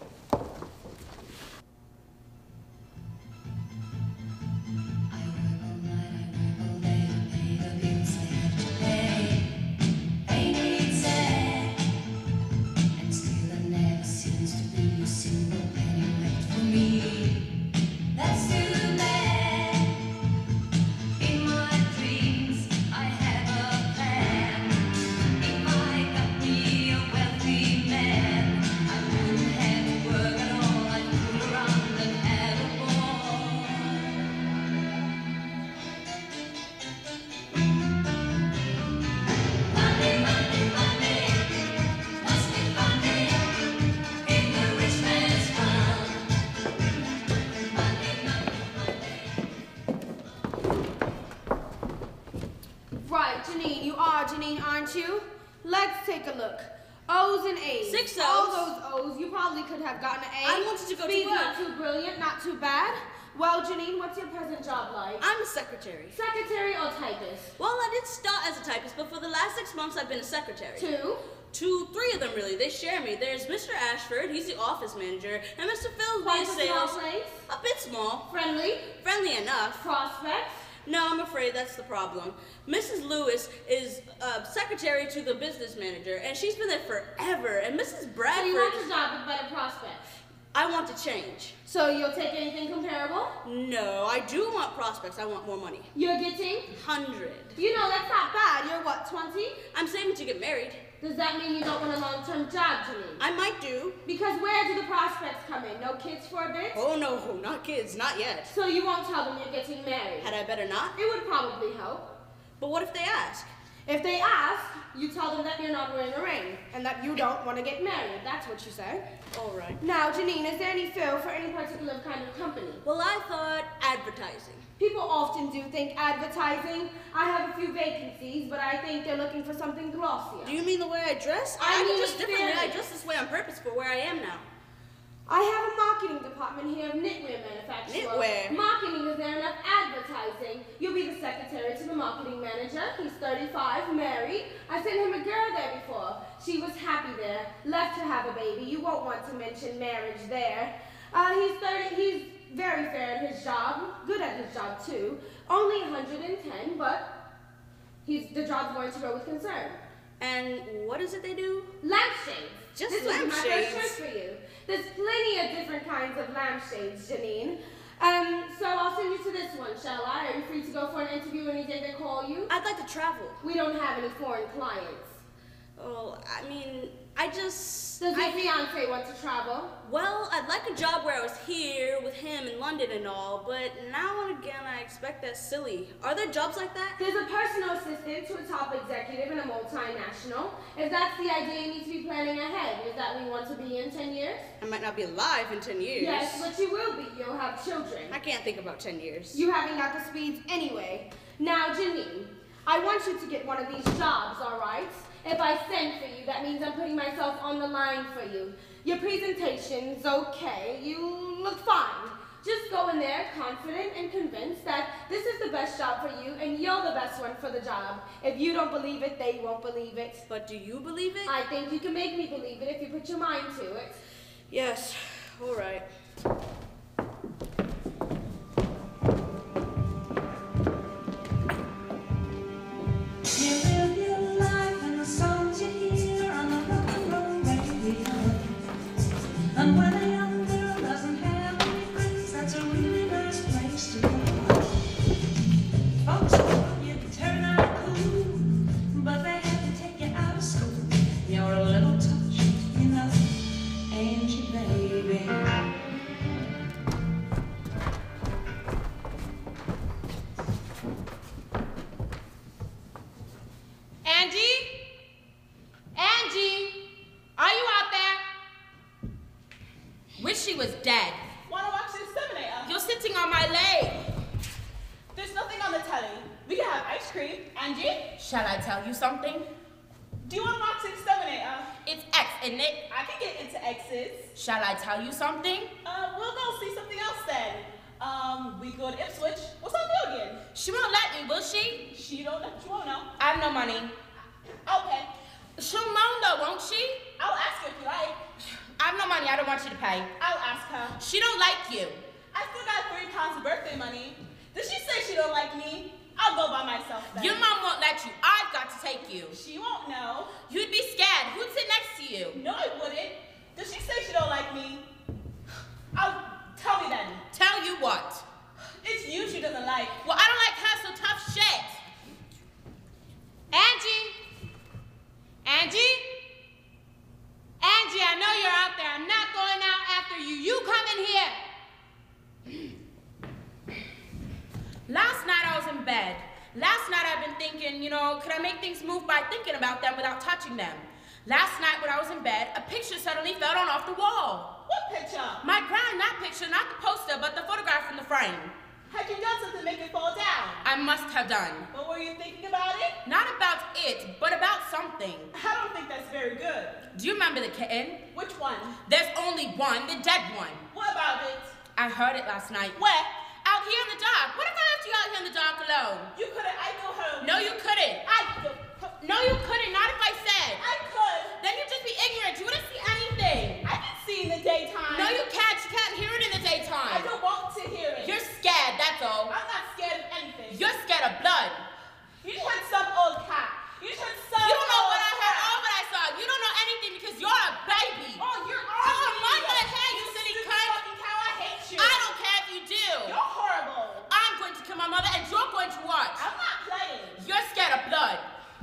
Janine, aren't you? Let's take a look. O's and A's. 6 O's. All those O's, you probably could have gotten an A. I wanted to go to Speed work. not too brilliant, not too bad. Well, Janine, what's your present job like? I'm a secretary. Secretary or typist? Well, I did start as a typist, but for the last 6 months, I've been a secretary. 2? 2, 3 of them, really. They share me. There's Mr. Ashford, he's the office manager, and Mr. Philby Quite is a small sales. place? A bit small. Friendly? Friendly enough. Prospects? No, I'm afraid that's the problem. Mrs. Lewis is secretary to the business manager, and she's been there forever. And Mrs. Bradford... So you want a job with better prospects? I want to change. So you'll take anything comparable? No, I do want prospects. I want more money. You're getting? 100. You know, that's not bad. You're what, 20? I'm saving to get married. Does that mean you don't want a long-term job, Janine? I might do. Because where do the prospects come in? No kids for a bit? Oh, no, not kids, not yet. So you won't tell them you're getting married? Had I better not? It would probably help. But what if they ask? If they ask, you tell them that you're not wearing a ring and that you don't want to get married. That's what you say. All right. Now, Janine, is there any feel for any particular kind of company? Well, I thought advertising. People often do think advertising. I have a few vacancies, but I think they're looking for something glossier. Do you mean the way I dress? I mean dress differently. I experience. dress this way on purpose for where I am now. I have a marketing department here of knitwear manufacturer. Knitwear? Marketing, is there enough advertising? You'll be the secretary to the marketing manager. He's 35, married. I sent him a girl there before. She was happy there, left to have a baby. You won't want to mention marriage there. He's very fair at his job, good at his job too. Only 110, but the job's going to go with concern. And what is it they do? Lampshades. Just this is my first lampshades. choice for you. There's plenty of different kinds of lampshades, Janine. So I'll send you to this one, shall I? Are you free to go for an interview any day they call you? I'd like to travel. We don't have any foreign clients. Oh, I mean, I just... Does your fiancé want to travel? Well, I'd like a job where I was here with him in London and all, but now and again I expect that's silly. Are there jobs like that? There's a personal assistant to a top executive in a multinational. If that's the idea, you need to be planning ahead. Is that we want to be in 10 years? I might not be alive in 10 years. Yes, but you will be. You'll have children. I can't think about 10 years. You haven't got the speeds anyway. Now, Janine, I want you to get one of these jobs, all right? If I send for you, that means I'm putting myself on the line for you. Your presentation's okay. You look fine. Just go in there confident and convinced that this is the best job for you and you're the best one for the job. If you don't believe it, they won't believe it. But do you believe it? I think you can make me believe it if you put your mind to it. Yes, all right. You live your life and the songs you hear was dead. Wanna watch the Exterminator? You're sitting on my leg. There's nothing on the telly. We can have ice cream. Angie? Shall I tell you something? Do you wanna watch the Exterminator? It's X, isn't it? I can get into X's. Shall I tell you something? We'll go see something else then. We go to Ipswich. What's on the again? She won't let me, will she? She won't know. I have no money. Okay. She'll moan though, won't she? I'll ask her if you like. I have no money, I don't want you to pay. I'll ask her. She don't like you. I still got £3 of birthday money. Did she say she don't like me? I'll go by myself then. Your mom won't let you. I've got to take you. She won't know. You'd be scared. Who'd sit next to you? No, I wouldn't. Does she say she don't like me? Tell me then. Tell you what? It's you she doesn't like. Well, I don't like her, so tough shit. Angie? Angie? Angie, I know you're out there. I'm not going out after you. You come in here. Last night I was in bed. Last night I've been thinking, could I make things move by thinking about them without touching them? Last night when I was in bed, a picture suddenly fell down off the wall. What picture? My grand, that picture, not the poster, but the photograph in the frame. Had you done something to make it fall down? I must have done. What were you thinking about it? Not about it, but about something. I don't think that's very good. Do you remember the kitten? Which one? There's only one, the dead one. What about it? I heard it last night. Where? Out here in the dark. What if I left you out here in the dark alone? You couldn't. I go home. No, you couldn't. No, you couldn't. Not if I said. I could. Then you'd just be ignorant. You wouldn't see anything. I can see in the daytime. No, you can't. You can't hear it in the daytime. I don't want to hear it. You're scared, that's all. I'm not scared of anything. You're scared of blood. You just heard some old cat. You just heard some You don't know old what I heard cat. or what I saw. You don't know anything because you're a baby. Oh, you're Oh, mind my hair, you silly stupid cunt. fucking cow. I hate you. I don't care if you do. You're horrible. I'm going to kill my mother and you're going to watch. I'm not playing. You're scared of blood.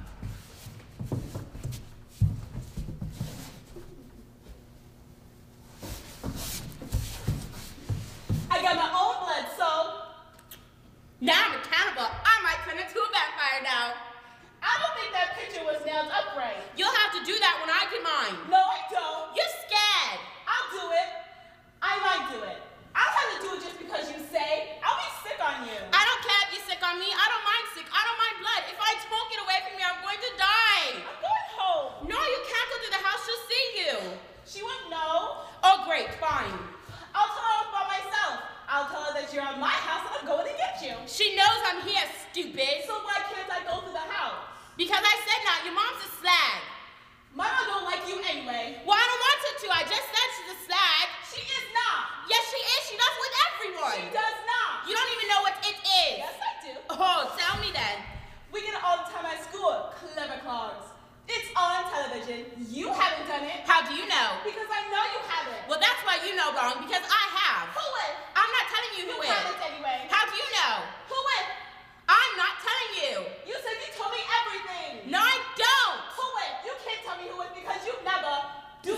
I got my own blood, so Now I'm a cannibal. I might turn into a vampire now. I don't think that picture was nailed up right. You'll have to do that when I get mine. No, I don't. You're scared. I'll do it. I might do it. I'll have to do it just because you say. I'll be sick on you. I don't care if you're sick on me. I don't mind sick. I don't mind blood. If I smoke it away from me, I'm going to die. I'm going home. No, you can't go to the house. She'll see you. She won't know. Oh, great. Fine. I'll tell her all by myself. I'll tell her that you're at my house and I'm going to get you. She knows I'm here, stupid. So why can't I go to the house? Because I said not. Your mom's a slag. My mom don't like you anyway. Well, I don't want her to. I just said she's a slag. She is not. Yes, she is. She does with everyone. She does not. You don't even know what it is. Yes, I do. Oh, tell me then. We get it all the time at school. Clever Claus. It's on television. You haven't done it. How do you know? Because I know you haven't. Well, that's why you know wrong, because I have. Who is? I'm not telling you who You is. haven't anyway. How do you know? Who is? I'm not telling you. You said you told me everything. No, I don't. Who is? You can't tell me who is because you never do.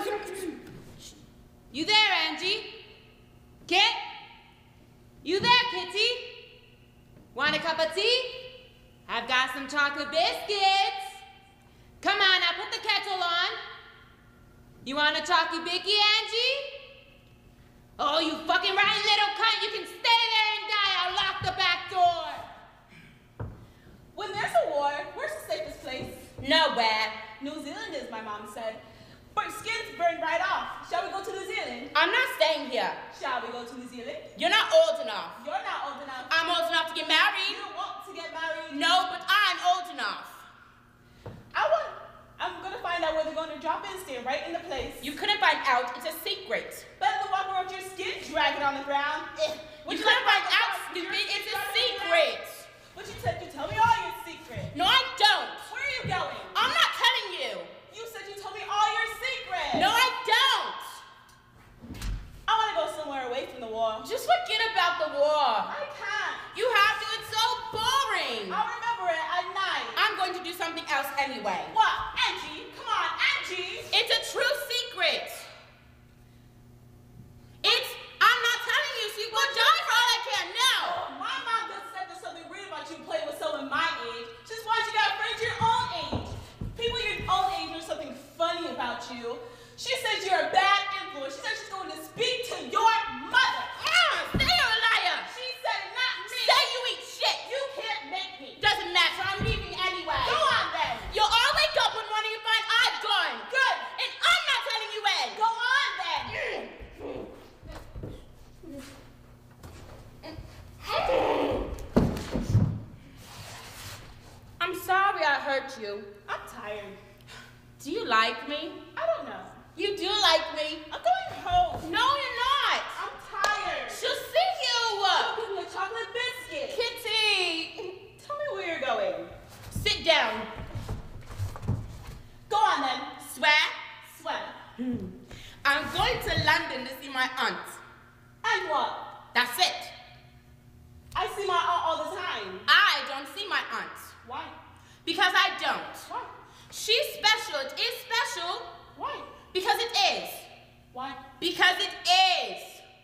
You there, Angie? Kit? You there, Kitty? Want a cup of tea? I've got some chocolate biscuits. Come on, now put the kettle on. You want a chalky bicky, Angie? Oh, you fucking rotten little cunt. You can stay there and die. I'll lock the back door. When there's a war, where's the safest place? Nowhere. New Zealand is, my mom said. But skins burn right off. Shall we go to New Zealand? I'm not staying here. Shall we go to New Zealand? You're not old enough. You're not old enough. I'm old enough to get You married. don't want to get married. No, but I'm old enough. I'm gonna find out where they're gonna drop in, stay right in the place. You couldn't find out. It's a secret. Better than walk around with your skin dragging on the ground. You couldn't find out, stupid. It's a secret. What you said, you tell me all your secrets. No, I don't. Where are you going? I'm not telling you. You said you told me all your secrets. No, I don't. I wanna go somewhere away from the war. Just forget about the war. I can't. You have to. It's so boring. I'll remember it at night. I'm going to do something else anyway. What? Angie? Come on, Angie! It's a true secret. I'm not telling you, so you go die for all I care. No. My mom just said there's something weird about you playing with someone my age. Just why you got friends your own age. People your own age know something funny about you. She says you're a bad for? She said she's going to speak to your mother. Say you're a liar. She said it, not me. Say you eat shit. You can't make me. Doesn't matter. I'm leaving anyway. Go on then. You'll all wake up one morning and find I've gone. Good. And I'm not telling you when. Go on then. I'm sorry I hurt you. I'm tired. Do you like me? I don't know. You do like me. I'm going home. No, you're not. I'm tired. She'll see you. Give me a chocolate biscuit. Kitty. Tell me where you're going. Sit down. Go on then. Swear? Swear. I'm going to London to see my aunt. And what? That's it. I see my aunt all the time. I don't see my aunt. Why? Because I don't. Why? She's special. It is special. Why? Because it is. Why? Because it is.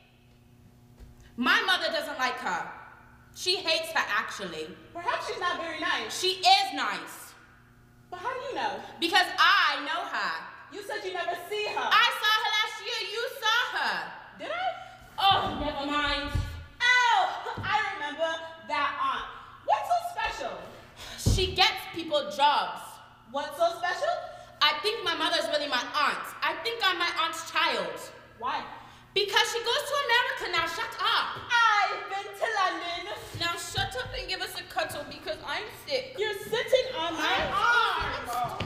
My mother doesn't like her. She hates her, actually. Perhaps she's not very nice. She is nice. But how do you know? Because I know her. You said you never see her. I saw her last year. You saw her. Did I? Oh, never mind. Oh, I remember that aunt. What's so special? She gets people jobs. What's so special? I think my mother's really my aunt. I think I'm my aunt's child. Why? Because she goes to America now. Shut up. I've been to London. Now shut up and give us a cuddle because I'm sick. You're sitting on my arm.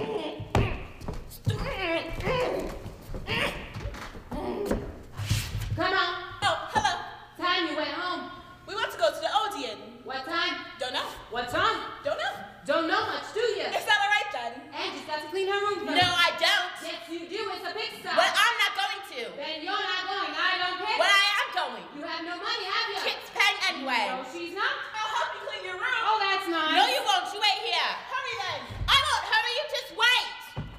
Come on. Oh, hello. Time you went home. We want to go to the Odeon. What time? Don't know. What time? Don't know. Don't know much, do you? Is that all right then? Angie's got to clean her room first. No, I don't. Yes, you do. It's a pigsty. But I'm not going to. Then you're not going. I don't care. But I am going. You have no money, have you? Kit's paying anyway. No, she's not. I'll help you clean your room. Oh, that's nice. No, you won't. You wait here. Hurry then. I won't hurry. You just wait.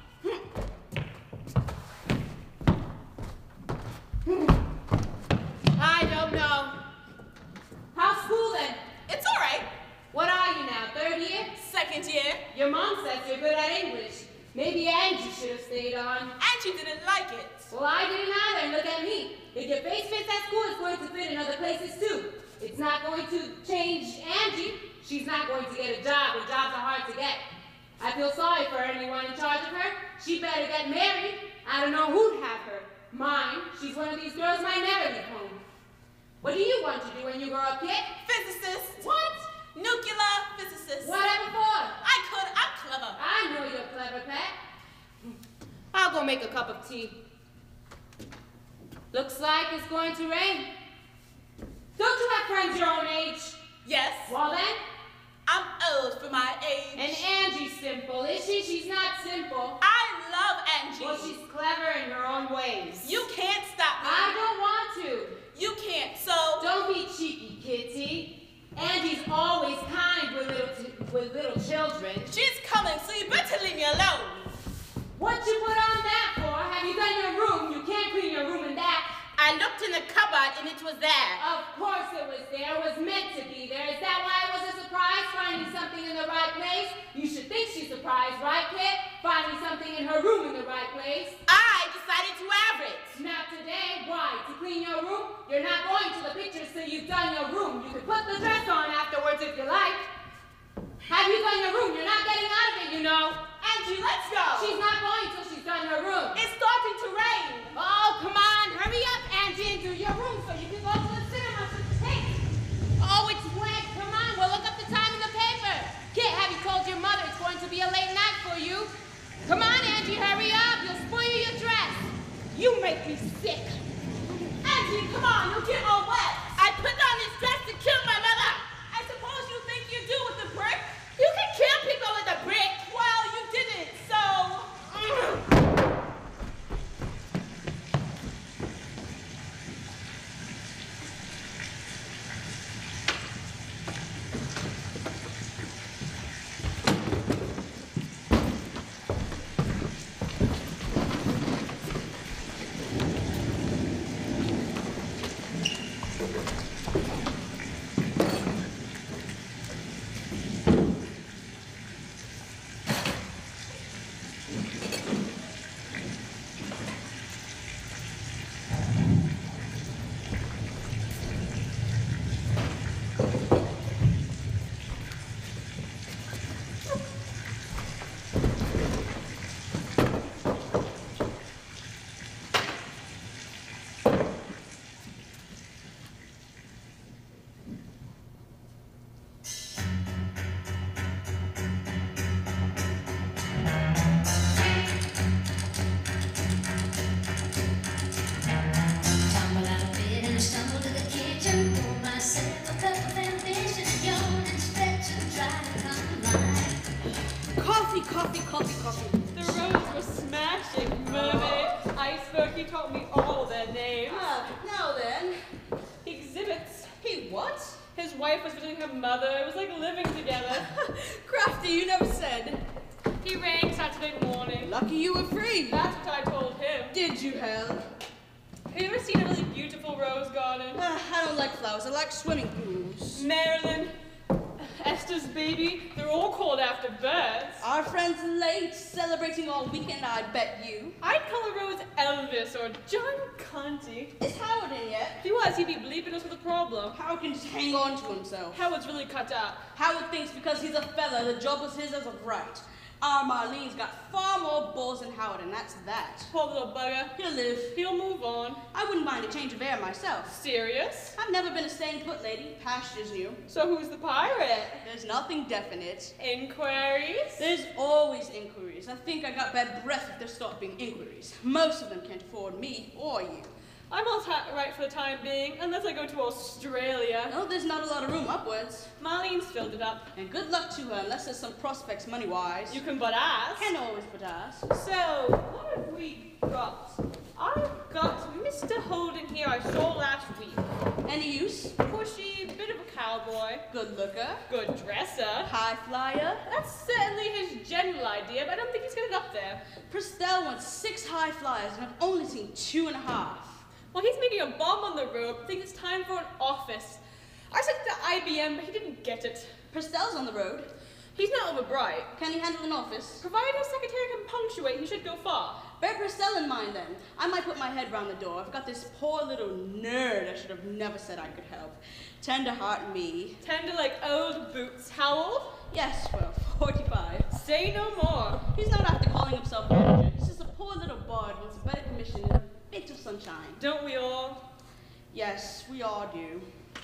I don't know. How's school then? It's all right. What are you now, third year? Second year. Your mom says you're good at English. Maybe Angie should have stayed on. Angie didn't like it. Well, I didn't either, and look at me. If your face fits at school, it's going to fit in other places too. It's not going to change Angie. She's not going to get a job, and jobs are hard to get. I feel sorry for anyone in charge of her. She better get married. I don't know who'd have her. Mine. She's one of these girls might never leave home. What do you want to do when you grow up, kid? Physicist. What? Nuclear physicist. Whatever for. I'm clever. I know you're clever, Pat. I'll go make a cup of tea. Looks like it's going to rain. Don't you have friends your own age? Yes. Well then, I'm old for my age. and Angie's simple, is she? She's not simple. I love Angie. Well, she's clever in her own ways. You can't stop me. I don't want to. You can't, so... Don't be cheeky, Kitty. Angie's always kind with little children. She's coming, so you better leave me alone. What you put on that for? Have you done your room? You can't clean your room in that. I looked in the cupboard and it was there. Of course it was there. It was meant to be there. Is that why it was a surprise, finding something in the right place? You should think she's surprised, right, kid? Finding something in her room in the right place. I decided to have it. Not today. Why? To clean your room? You're not going to the pictures till you've done your room. You can put the dress on afterwards if you like. Have you done your room? You're not getting out of it, you know. Angie, let's go. She's not going till she's done her room. It's starting to rain. Oh, come on. Hurry up, Angie, and do your room so you can go to the cinema for the tape. Oh, it's wet. Come on. We'll look up the time in the paper. Kid, have you told your mother it's going to be a late night for you? Come on, Angie, hurry up. You'll spoil your dress. You make me sick. Angie, come on, you'll get all wet. I put on this dress to kill my mother. I suppose you think you do with the brick? You can kill people with a brick. Well, you didn't, so... mother. It was like living together. Crafty, you never said. He rang Saturday morning. Lucky you were free. That's what I told him. Did you, Hell? Have you ever seen a really beautiful rose garden? I don't like flowers. I like swimming pools. Marilyn, Esther's baby, they're all called after birds. Our friend's late, celebrating all weekend, I bet you. I'd call a rose Elvis or John Conti. Is Howard in yet? If he was, he'd be bleeping us with a problem. Howard can just hang on to himself. Howard's really cut up. Howard thinks because he's a fella, the job was his as of right. Our Marlene's got far more balls than Howard, and that's that. Poor little bugger. He'll live. He'll move on. I wouldn't mind a change of air myself. Serious? I've never been a staying put lady. Pastures new. So who's the pirate? There's nothing definite. Inquiries? There's always inquiries. I think I got bad breath if there stopped being inquiries. Most of them can't afford me or you. I'm all right for the time being, unless I go to Australia. No, there's not a lot of room upwards. Marlene's filled it up. And good luck to her, unless there's some prospects money-wise. You can but ask. Can always but ask. So, what have we got? I've got Mr. Holden here I saw last week. Any use? Pushy, bit of a cowboy. Good looker. Good dresser. High flyer. That's certainly his general idea, but I don't think he's got it up there. Prestel wants 6 high flyers, and I've only seen 2.5. Well, he's making a bomb on the road. I think it's time for an office. I sent it to IBM, but he didn't get it. Prestel's on the road. He's not over bright. Can he handle an office? Provided his secretary can punctuate, he should go far. Bear Prestel in mind, then. I might put my head round the door. I've got this poor little nerd I should have never said I could help. Tender heart me. Tender like old boots. How old? Yes, well, 45. Say no more. He's not after calling himself manager. He's just a poor little bard who wants a better commission and a bit of sunshine. Don't we all? Yes, we all do.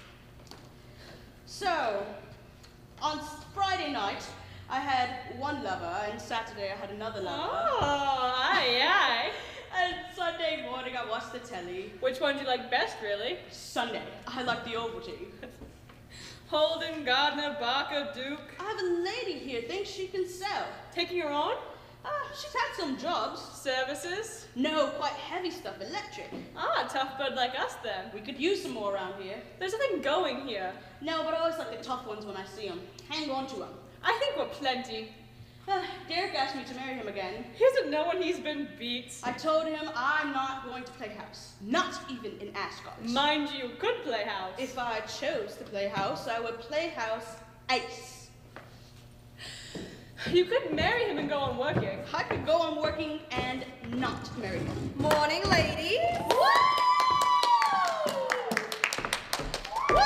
So, on Friday night, I had one lover, and Saturday I had another lover. Oh, aye, aye. And Sunday morning I watched the telly. Which one do you like best, really? Sunday, I like the Ovaltine. Holden, Gardner, Barker, Duke. I have a lady here, thinks she can sell. Taking her on? She's had some jobs. Services? No, quite heavy stuff, electric. Ah, tough bird like us then. We could use some more around here. There's nothing going here. No, but I always like the tough ones when I see them. Hang on to them. I think we're plenty. Derek asked me to marry him again. He doesn't know when he's been beat. I told him I'm not going to play house. Not even in Asgard. Mind you, could play house. If I chose to play house, I would play house ace. You could marry him and go on working. I could go on working and not marry him. Morning, ladies. Woo! Woo!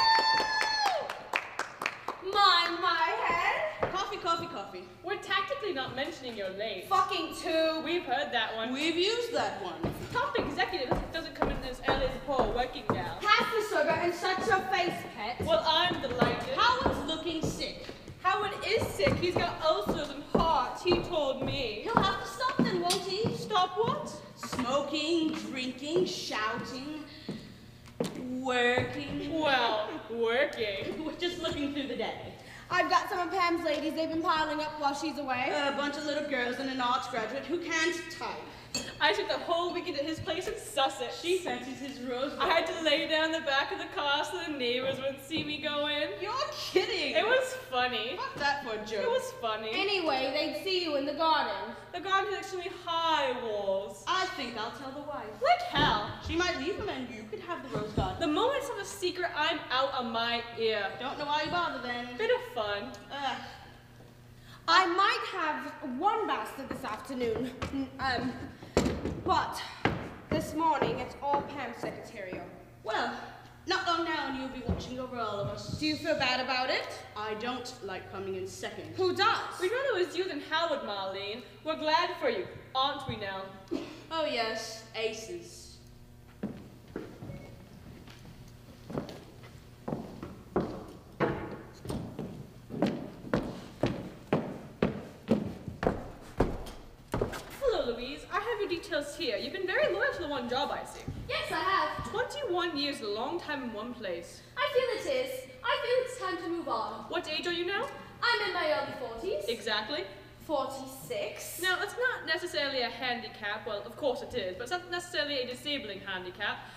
My head. Coffee, coffee, coffee. We're tactically not mentioning you're late. Fucking 2. We've heard that one. We've used that one. Top executive doesn't come in as early as a poor working gal. Pass the sugar and shut your face, pet. Well, I'm delighted. Howard's looking sick. Howard is sick. He's got ulcers and hearts. He told me. He'll have to stop then, won't he? Stop what? Smoking, drinking, shouting, working. Well, working. We're just looking through the day. I've got some of Pam's ladies. They've been piling up while she's away. A bunch of little girls and an arts graduate who can't type. I took the whole weekend at his place in Sussex. She fancies his rose. I had to lay down the back of the car so the neighbors wouldn't see me go in. You're kidding. It was funny. What's that for a joke? It was funny. Anyway, they'd see you in the garden. The garden had extremely high walls. I think I'll tell the wife. Like hell. She might leave him and you could have the rose garden. The moment it's not a secret, I'm out of my ear. Don't know why you bother then. Bit of fun. I might have one bastard this afternoon. But this morning it's all Pam's secretarial. Well, not long now and you'll be watching over all of us. Do you feel bad about it? I don't like coming in second. Who does? We'd rather it was you than Howard, Marlene. We're glad for you, aren't we now? Oh yes, aces. Hello, Louise. I have your details here. You've been very loyal to the one job, I see. Yes, I have. 21 years is a long time in one place. I feel it is. I feel it's time to move on. What age are you now? I'm in my early 40s. Exactly. 46. Now, it's not necessarily a handicap. Well, of course it is, but it's not necessarily a disabling handicap.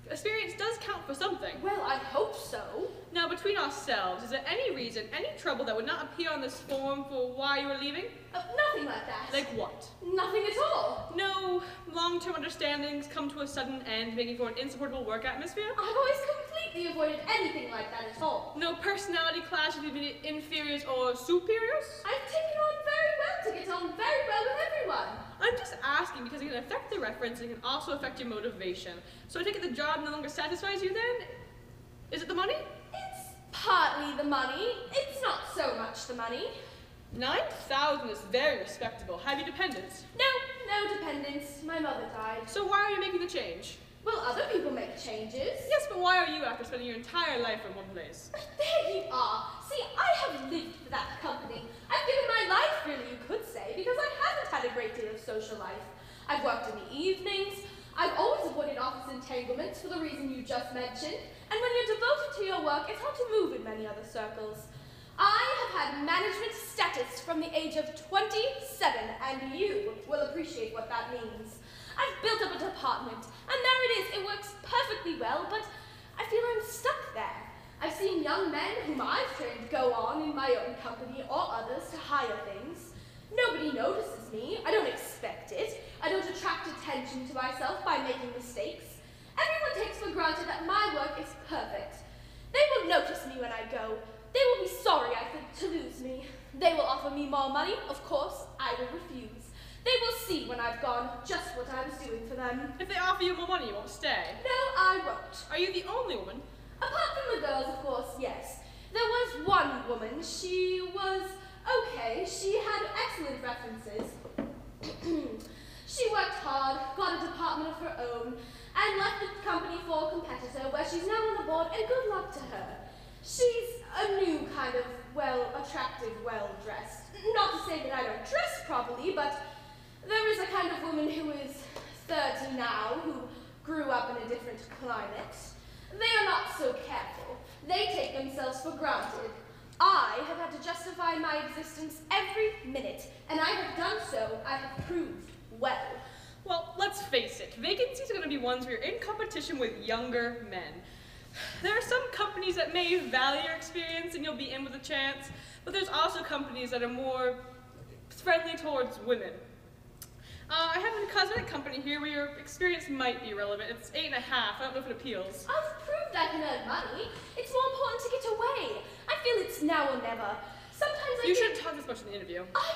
Experience does count for something. Well, I hope so. Now, between ourselves, is there any reason, any trouble that would not appear on this form for why you were leaving? Nothing like that. Like what? Nothing at all. No long-term understandings come to a sudden end, making for an insupportable work atmosphere? I've always completely avoided anything like that at all. No personality clashes between inferiors or superiors? I've taken on very well to get on very well with everyone. I'm just asking because it can affect the reference and it can also affect your motivation. So I take it the job no longer satisfies you then? Is it the money? It's partly the money. It's not so much the money. 9,000 is very respectable. Have you dependents? No dependents. My mother died. So why are you making the change? Well, other people make changes. Yes, but why are you after spending your entire life in one place? There you are. See, I have lived for that company. I've given my life, really, you could say, because I haven't had a great deal of social life. I've worked in the evenings. I've always avoided office entanglements for the reason you just mentioned. And when you're devoted to your work, it's hard to move in many other circles. I have had management status from the age of 27, and you will appreciate what that means. I've built up a department, and there it is. It works perfectly well, but I feel I'm stuck there. I've seen young men whom I've trained go on in my own company or others to higher things. Nobody notices me. I don't expect it. I don't attract attention to myself by making mistakes. Everyone takes for granted that my work is perfect. They will notice me when I go. They will be sorry, I think, to lose me. They will offer me more money. Of course, I will refuse. They will see when I've gone just what I was doing for them. If they offer you more money, you won't stay. No, I won't. Are you the only woman? Apart from the girls, of course, yes. There was one woman. She was okay. She had excellent references. She worked hard, got a department of her own, and left the company for a competitor where she's now on the board, and good luck to her. She's a new kind of, attractive, well-dressed. Not to say that I don't dress properly, but there is a kind of woman who is 30 now, who grew up in a different climate. They are not so careful. They take themselves for granted. I have had to justify my existence every minute, and I have done so, I have proved well. Well, let's face it, vacancies are going to be ones where you're in competition with younger men. There are some companies that may value your experience and you'll be in with a chance, but there's also companies that are more friendly towards women. I have a cosmetic company here where your experience might be relevant. It's 8.5. I don't know if it appeals. I've proved I can earn money. It's more important to get away. I feel it's now or never. Sometimes You shouldn't talk this much in the interview. I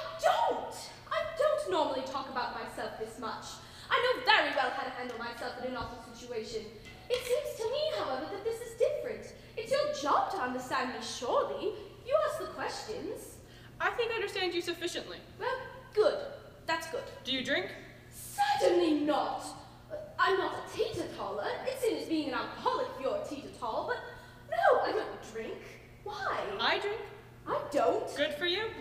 don't normally talk about myself this much. I know very well how to handle myself in an office situation. It seems to me, however, that this is different. It's your job to understand me, surely. You ask the questions. I think I understand you sufficiently. Well, good. That's good. Do you drink? Certainly not. I'm not a teetotaler. It's seen as being an alcoholic if you're a teetotal, but no, I don't drink. Why? I drink. I don't. Good for you.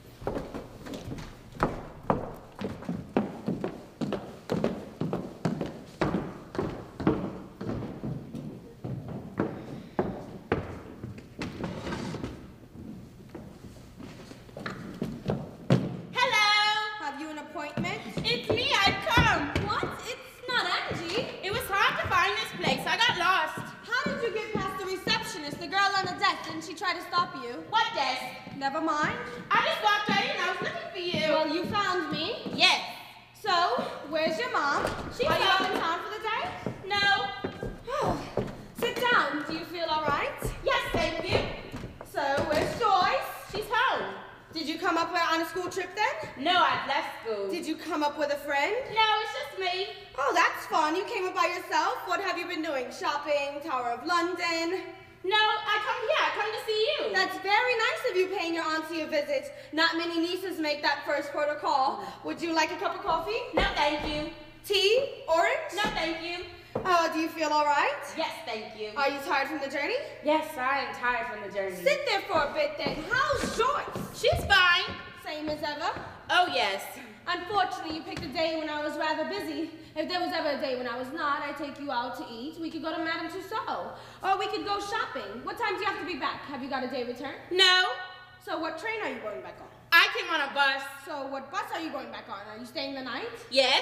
It's me, I've come. What? It's not Angie. It was hard to find this place. I got lost. How did you get past the receptionist, the girl on the desk? Didn't she try to stop you? What desk? Never mind. I just walked right in. I was looking for you. Well, you found me. Yes. So, where's your mom? She's Are you- out in town for the day? No. Sit down. Do you feel all right? Yes, thank you. So, where's Joyce? She's home. Did you come up on a school trip then? No, I've left school. Did you come up with a friend? No, it's just me. Oh, that's fun. You came up by yourself? What have you been doing? Shopping? Tower of London? No, I come to see you. That's very nice of you paying your auntie a visit. Not many nieces make that first port of call. Would you like a cup of coffee? No, thank you. Tea? Orange? No, thank you. Do you feel all right? Yes, thank you. Are you tired from the journey? Yes, I am tired from the journey. Sit there for a bit then. How's Joyce? She's fine. Same as ever. Oh, yes. Unfortunately, you picked a day when I was rather busy. If there was ever a day when I was not, I'd take you out to eat. We could go to Madame Tussauds. Or we could go shopping. What time do you have to be back? Have you got a day return? No, So what train are you going back on? I came on a bus. So what bus are you going back on? Are you staying the night? Yes.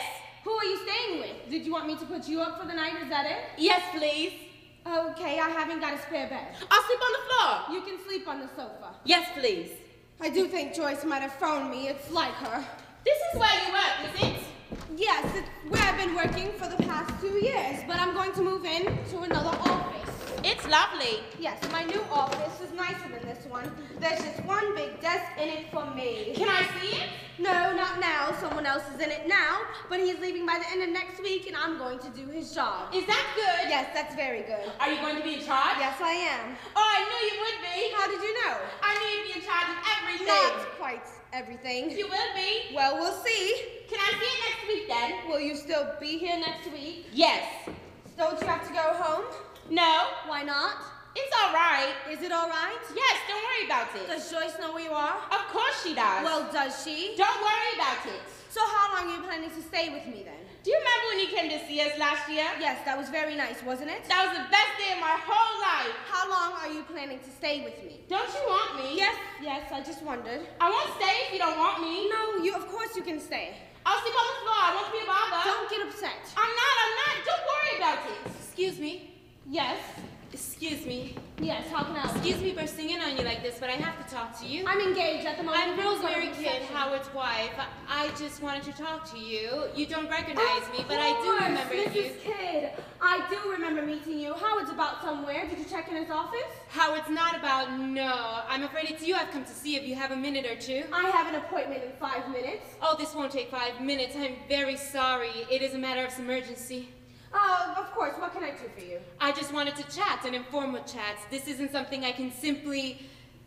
Who are you staying with? Did you want me to put you up for the night? Is that it? Yes, please. Okay, I haven't got a spare bed. I'll sleep on the floor. You can sleep on the sofa. Yes, please. I do think Joyce might have phoned me. It's like her. This is where you work, is it? Yes, it's where I've been working for the past 2 years, but I'm going to move in to another office. It's lovely. Yes, my new office is nicer than this one. There's just one big desk in it for me. Can I see it? No, not now. Someone else is in it now, but he's leaving by the end of next week, and I'm going to do his job. Is that good? Yes, that's very good. Are you going to be in charge? Yes, I am. Oh, I knew you would be. How did you know? I knew you'd be in charge of everything. Not quite everything. You will be. Well, we'll see. Can I see it next week then? Will you still be here next week? Yes. Don't you have to go home? No. Why not? It's all right. Is it all right? Yes, don't worry about it. Does Joyce know where you are? Of course she does. Well, does she? Don't worry about it. So how long are you planning to stay with me then? Do you remember when you came to see us last year? Yes, that was very nice, wasn't it? That was the best day of my whole life. How long are you planning to stay with me? Don't you want me? Yes, I just wondered. I won't stay if you don't want me. No, of course you can stay. I'll sleep on the floor. I won't be a bother. Don't get upset. I'm not. Don't worry about it. Excuse me. Yes? Excuse me. Yes, how can I help? Excuse me bursting in on you like this, but I have to talk to you. I'm engaged at the moment. I'm Rosemary Kidd, Howard's wife. I just wanted to talk to you. You don't recognize me, but I do remember you. Mrs. Kidd, I do remember meeting you. Howard's about somewhere. Did you check in his office? Howard's not about, no. I'm afraid it's you I've come to see if you have a minute or two. I have an appointment in 5 minutes. Oh, this won't take 5 minutes. I'm very sorry. It is a matter of some urgency. Of course. What can I do for you? I just wanted to chat, an informal chat. This isn't something I can simply...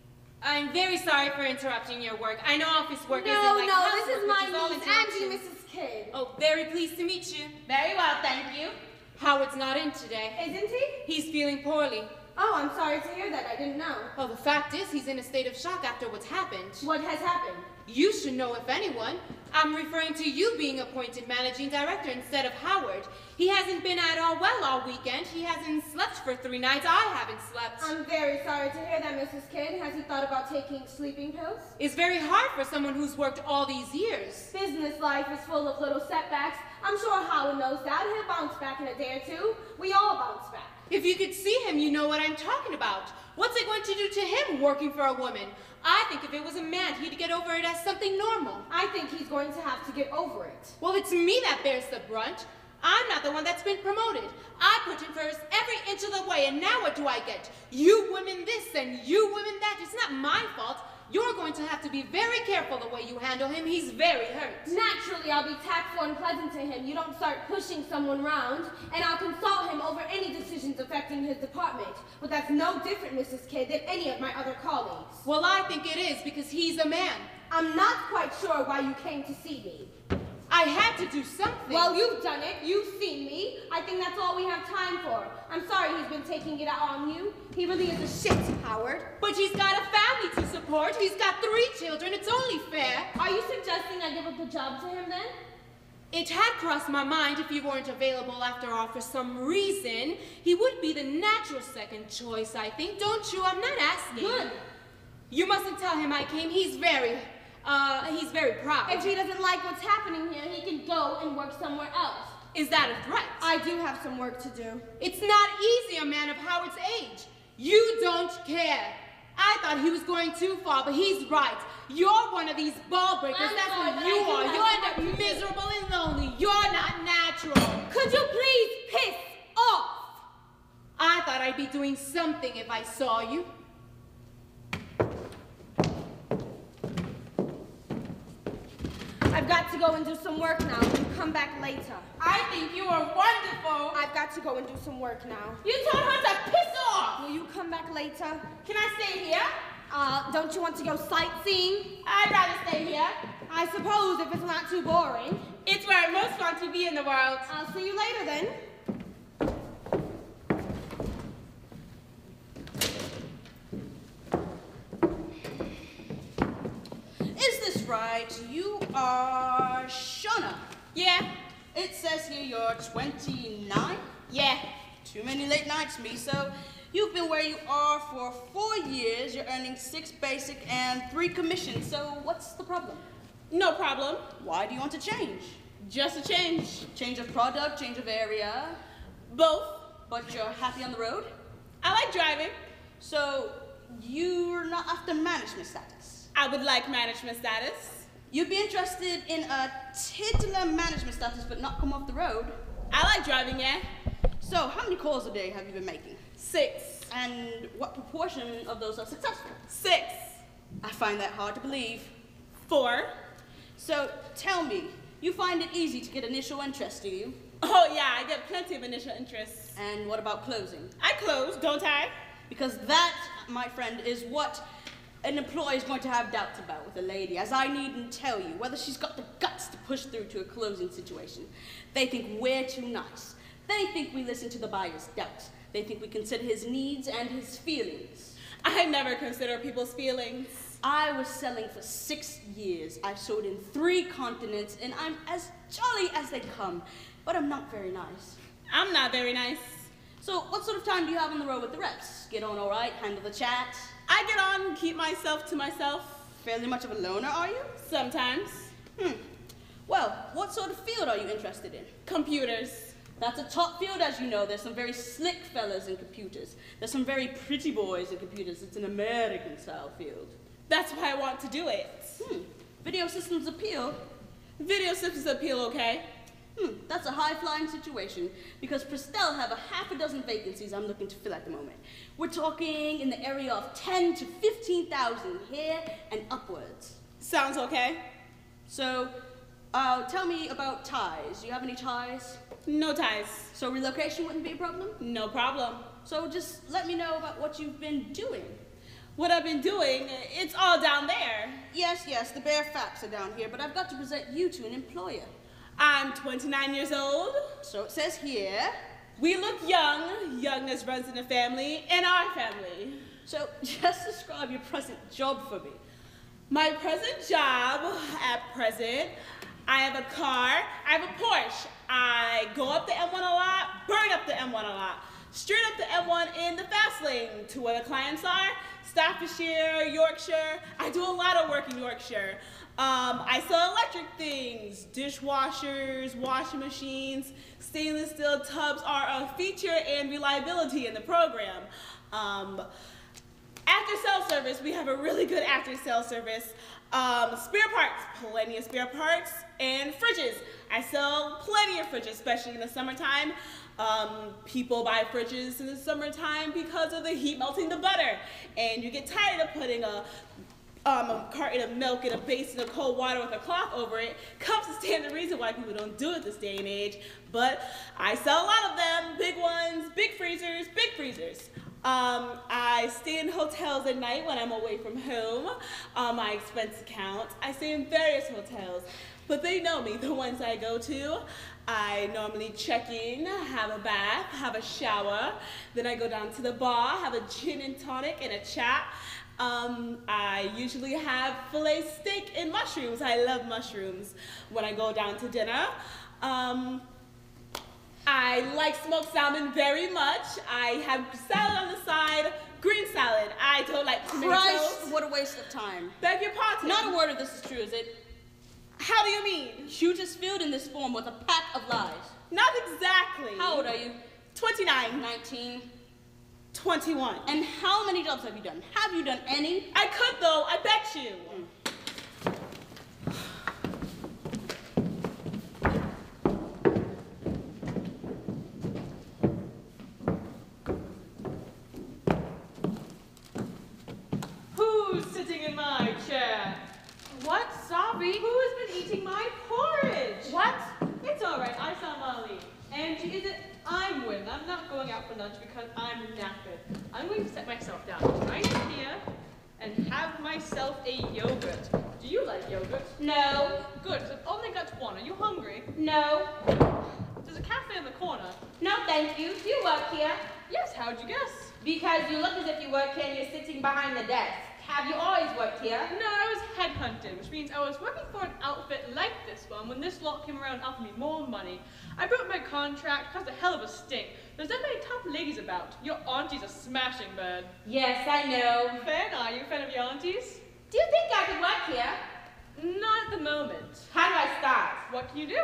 I'm very sorry for interrupting your work. I know office work isn't like housework, this is which my all niece, interruptions. Angie, Mrs. Kidd. Oh, very pleased to meet you. Very well, thank you. Howard's not in today. Isn't he? He's feeling poorly. Oh, I'm sorry to hear that. I didn't know. Well, the fact is, he's in a state of shock after what's happened. What has happened? You should know if anyone. I'm referring to you being appointed managing director instead of Howard. He hasn't been at all well all weekend. He hasn't slept for 3 nights. I haven't slept. I'm very sorry to hear that, Mrs. Kidd. Has he thought about taking sleeping pills? It's very hard for someone who's worked all these years. Business life is full of little setbacks. I'm sure Howard knows that. He'll bounce back in a day or two. We all bounce back. If you could see him, you know what I'm talking about. What's it going to do to him working for a woman? I think if it was a man, he'd get over it as something normal. I think he's going to have to get over it. Well, it's me that bears the brunt. I'm not the one that's been promoted. I put him first every inch of the way, and now what do I get? You women this and you women that. It's not my fault. You're going to have to be very careful the way you handle him. He's very hurt. Naturally, I'll be tactful and pleasant to him. You don't start pushing someone round, and I'll consult him over any decisions affecting his department. But that's no different, Mrs. Kidd, than any of my other colleagues. Well, I think it is because he's a man. I'm not quite sure why you came to see me. I had to do something. Well, you've done it. You've seen me. I think that's all we have time for. I'm sorry he's been taking it out on you. He really is a shit, Howard. But he's got a family to support. He's got 3 children. It's only fair. Are you suggesting I give up the job to him then? It had crossed my mind if you weren't available after all for some reason. He would be the natural second choice, I think. Don't you? I'm not asking. Good. You mustn't tell him I came. He's very proud. If he doesn't like what's happening here, he can go and work somewhere else. Is that a threat? I do have some work to do. It's not easy, a man of Howard's age. You don't care. I thought he was going too far, but he's right. You're one of these ball breakers. That's what you are. You end up miserable and lonely. You're not natural. Could you please piss off? I thought I'd be doing something if I saw you. I've got to go and do some work now. You come back later. I think you are wonderful. I've got to go and do some work now. You told her to piss off. Will you come back later? Can I stay here? Don't you want to go sightseeing? I'd rather stay here. I suppose if it's not too boring. It's where I most want to be in the world. I'll see you later then. Is this right? You are Shauna. Yeah. It says here you're 29. Yeah. Too many late nights, me. So you've been where you are for 4 years. You're earning 6 basic and 3 commission. So what's the problem? No problem. Why do you want to change? Just a change. Change of product, change of area. Both. But you're happy on the road? I like driving. So you're not after management status? I would like management status. You'd be interested in a titular management status but not come off the road? I like driving, yeah. So how many calls a day have you been making? 6. And what proportion of those are successful? 6. I find that hard to believe. 4. So tell me, you find it easy to get initial interest, do you? Oh yeah, I get plenty of initial interest. And what about closing? I close, don't I? Because that, my friend, is what an employee is going to have doubts about with a lady, as I needn't tell you, whether she's got the guts to push through to a closing situation. They think we're too nice. They think we listen to the buyer's doubts. They think we consider his needs and his feelings. I never consider people's feelings. I was selling for 6 years. I sold in 3 continents, and I'm as jolly as they come. But I'm not very nice. I'm not very nice. So what sort of time do you have on the road with the reps? Get on all right, handle the chat? I get on, keep myself to myself. Fairly much of a loner, are you? Sometimes. Well, what sort of field are you interested in? Computers. That's a top field, as you know. There's some very slick fellas in computers. There's some very pretty boys in computers. It's an American-style field. That's why I want to do it. Video systems appeal. Video systems appeal, okay? That's a high-flying situation, because Prestel have a half a dozen vacancies I'm looking to fill at the moment. We're talking in the area of 10 to 15,000 here and upwards. Sounds okay. So, tell me about ties. Do you have any ties? No ties. So relocation wouldn't be a problem? No problem. So just let me know about what you've been doing. What I've been doing, it's all down there. Yes, the bare facts are down here, but I've got to present you to an employer. I'm 29 years old. So it says here. We look young. Youngness runs in the family, in our family. So just describe your present job for me. My present job, at present, I have a car, I have a Porsche. I go up the M1 a lot, burn up the M1 a lot. Straight up the M1 in the fast lane to where the clients are. Staffordshire, Yorkshire. I do a lot of work in Yorkshire. I sell electric things, dishwashers, washing machines. Stainless steel tubs are a feature and reliability in the program. After sale service, we have a really good after sale service. Spare parts, plenty of spare parts, and fridges. I sell plenty of fridges, especially in the summertime. People buy fridges in the summertime because of the heat melting the butter. And you get tired of putting a carton of milk in a basin of cold water with a cloth over it. Comes to stand the reason why people don't do it this day and age. But I sell a lot of them, big ones, big freezers, big freezers. I stay in hotels at night when I'm away from home on my expense account. I stay in various hotels, but they know me, the ones I go to. I normally check in, have a bath, have a shower, then I go down to the bar, have a gin and tonic and a chat. I usually have filet steak and mushrooms. I love mushrooms when I go down to dinner. I like smoked salmon very much. I have salad on the side, green salad. I don't like tomatoes. Christ, what a waste of time. Beg your pardon. Not a word of this is true, is it? How do you mean? You just filled in this form with a pack of lies. Not exactly. How old are you? 29. 19. 21. And how many jobs have you done? Have you done any? I could though, I bet you. Who's sitting in my chair? What? Sorry. Who has been eating my porridge? What? It's all right. I saw Molly. Angie, is it? I'm with. I'm not going out for lunch because I'm knackered. I'm going to set myself down right here and have myself a yogurt. Do you like yogurt? No. Good. I've only got one. Are you hungry? No. There's a cafe in the corner. No, thank you. Do you work here? Yes. How'd you guess? Because you look as if you work here and you're sitting behind the desk. Have you always worked here? No, I was headhunted, which means I was working for an outfit like this one when this lot came around and offered me more money. I broke my contract, caused a hell of a stink. There's not many top ladies about. Your auntie's a smashing bird. Yes, I know. Fan, are you a fan of your aunties? Do you think I could work here? Not at the moment. How do I start? What can you do?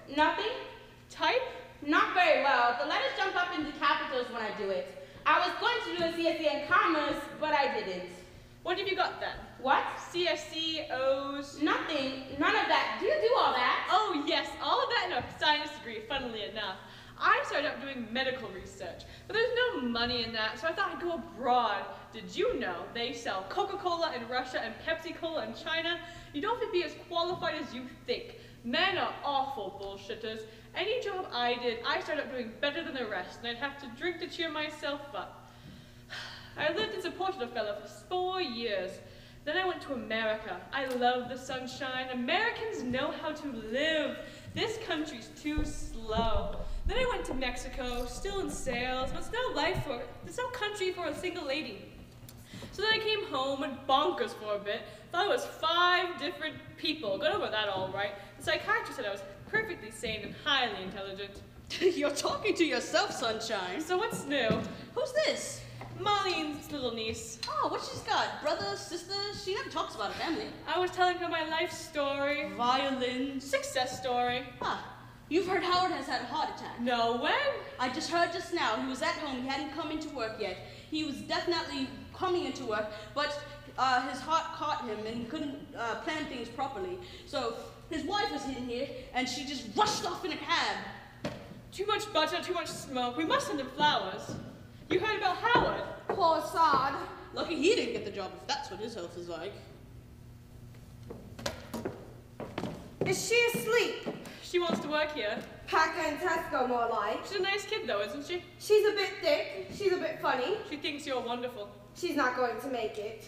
Nothing? Type? Not very well. The letters jump up into capitals when I do it. I was going to do a CSE in commerce, but I didn't. What have you got then? What? CSC, O's? Nothing. None of that. Do you do all that? Oh yes, all of that in a science degree, funnily enough. I started out doing medical research, but there's no money in that, so I thought I'd go abroad. Did you know they sell Coca-Cola in Russia and Pepsi-Cola in China? You don't have to be as qualified as you think. Men are awful bullshitters. Any job I did, I started out doing better than the rest, and I'd have to drink to cheer myself up. I lived and supported a fellow for 4 years. Then I went to America. I love the sunshine. Americans know how to live. This country's too slow. Then I went to Mexico, still in sales, but there's no country for a single lady. So then I came home and bonkers for a bit. Thought I was 5 different people. Got over that all right. The psychiatrist said I was perfectly sane and highly intelligent. You're talking to yourself, Sunshine. So what's new? Who's this? Marlene's little niece. Oh, what she's got? Brothers, sisters? She never talks about her family. I was telling her my life story. Violins. Success story. Ah, you've heard Howard has had a heart attack. No, when? I just heard just now. He was at home. He hadn't come into work yet. He was definitely coming into work, but his heart caught him and he couldn't plan things properly. So his wife was in here and she just rushed off in a cab. Too much butter, too much smoke. We must send him flowers. You heard about Howard? Poor sod. Lucky he didn't get the job if that's what his health is like. Is she asleep? She wants to work here. Packer and Tesco, more like. She's a nice kid though, isn't she? She's a bit thick. She's a bit funny. She thinks you're wonderful. She's not going to make it.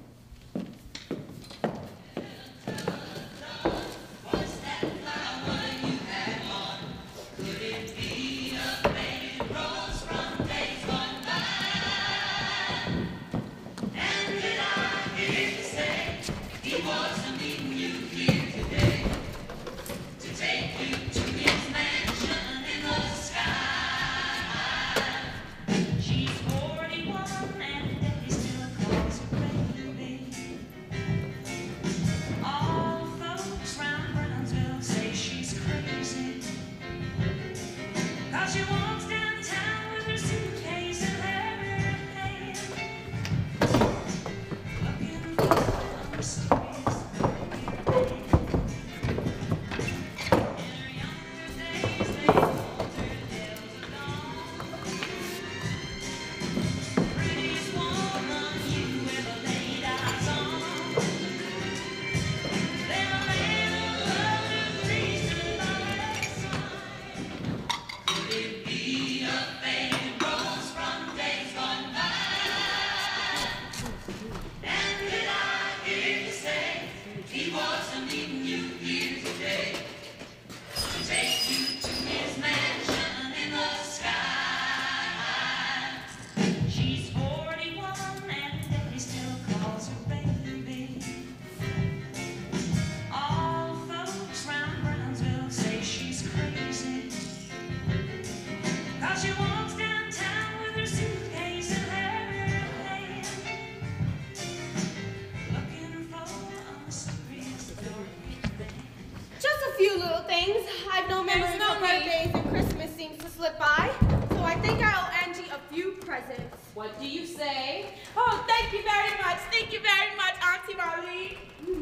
I've no memory of birthdays and Christmas seems to slip by, so I think I owe Angie a few presents. What do you say? Oh, thank you very much. Thank you very much, Auntie Marlene.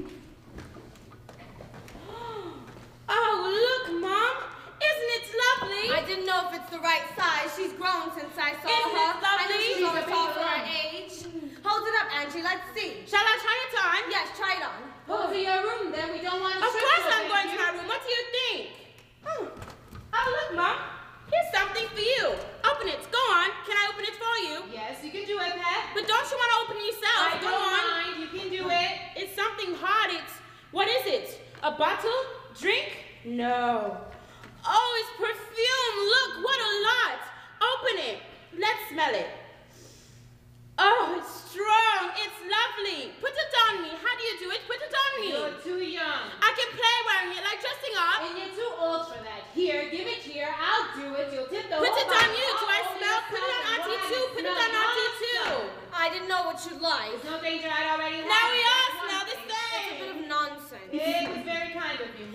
Oh, look, Mom. Isn't it lovely? I didn't know if it's the right size. She's grown since I saw Isn't her. it lovely? I know she's always tall for her age. Hold it up, Angie. Let's see. Shall I try it on? Yes, try it on. Go to your room, then. We don't want to Of trip course you, I'm going to baby. my room. What do you think? Oh, look, Mom. Here's something for you. Open it. Go on. Can I open it for you? Yes, you can do it, Pat. But don't you want to open it yourself? I Go don't on. mind. You can do it. It's something hard. What is it? A bottle? Drink? No. Oh, it's perfume. Look, what a lot. Open it. Let's smell it. Oh, it's strong. It's lovely. Put it on me. How do you do it? Put it on me. You're too young. I can play wearing it, like dressing up. And you're too old for that. Here, give it here. I'll do it. You'll tip the Put whole it on bottle you. Do I all over smell? Put it on yourself. Auntie Why? too. Put it on Auntie too. I didn't know what you'd like. There's no danger. I'd already Now had we it. all That's smell one the thing. It's a bit same. of nonsense. It was very kind of you, Mom.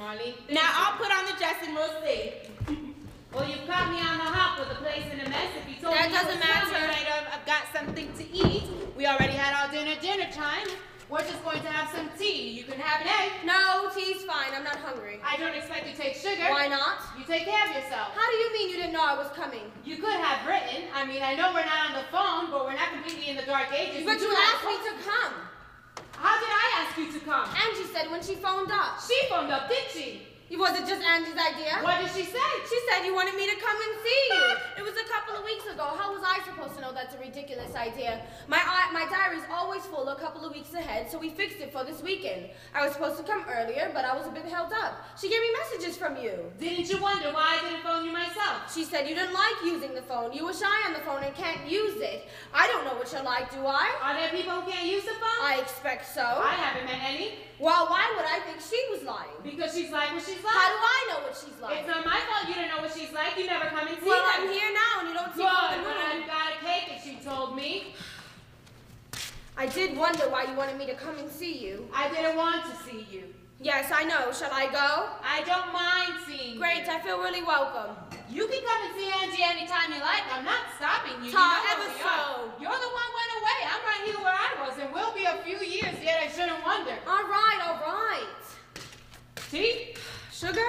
Marlene. Now I'll put on the dress and we'll see. Well, you caught me on the hop with the place in a mess. If you told That me you doesn't was coming, matter. I've got something to eat. We already had our dinner time. We're just going to have some tea. You can have an egg. No, tea's fine. I'm not hungry. I don't expect you to take sugar. Why not? You take care of yourself. How do you mean you didn't know I was coming? You could have written. I mean, I know we're not on the phone, but we're not completely in the dark ages. But you asked me to come. How did I ask you to come? Angie said when she phoned up. She phoned up, didn't she? Was it just Angie's idea? What did she say? She said you wanted me to come and see you. It was a couple of weeks ago. How was I supposed to know that's a ridiculous idea? My diary's always full a couple of weeks ahead, so we fixed it for this weekend. I was supposed to come earlier, but I was a bit held up. She gave me messages from you. Didn't you wonder why I didn't phone you myself? She said you didn't like using the phone. You were shy on the phone and can't use it. I don't know what you're like, do I? Are there people who can't use the phone? I expect so. I haven't met any. Well, why would I think she was lying? Because she's like what she's like. How do I know what she's like? It's not my fault you don't know what she's like. You never come and see Well, her. I'm here now and you don't see Good, me in the but room. I've got a cake that she told me. I did wonder why you wanted me to come and see you. I didn't want to see you. Yes, I know. Shall I go? I don't mind seeing Great, you. I feel really welcome. You can come and see Angie anytime you like. I'm not stopping you. Ta, you know ever where we so. are. You're the one went away. I'm right here where I was, and we'll be a few years yet. I shouldn't wonder. All right, all right. Tea? Sugar?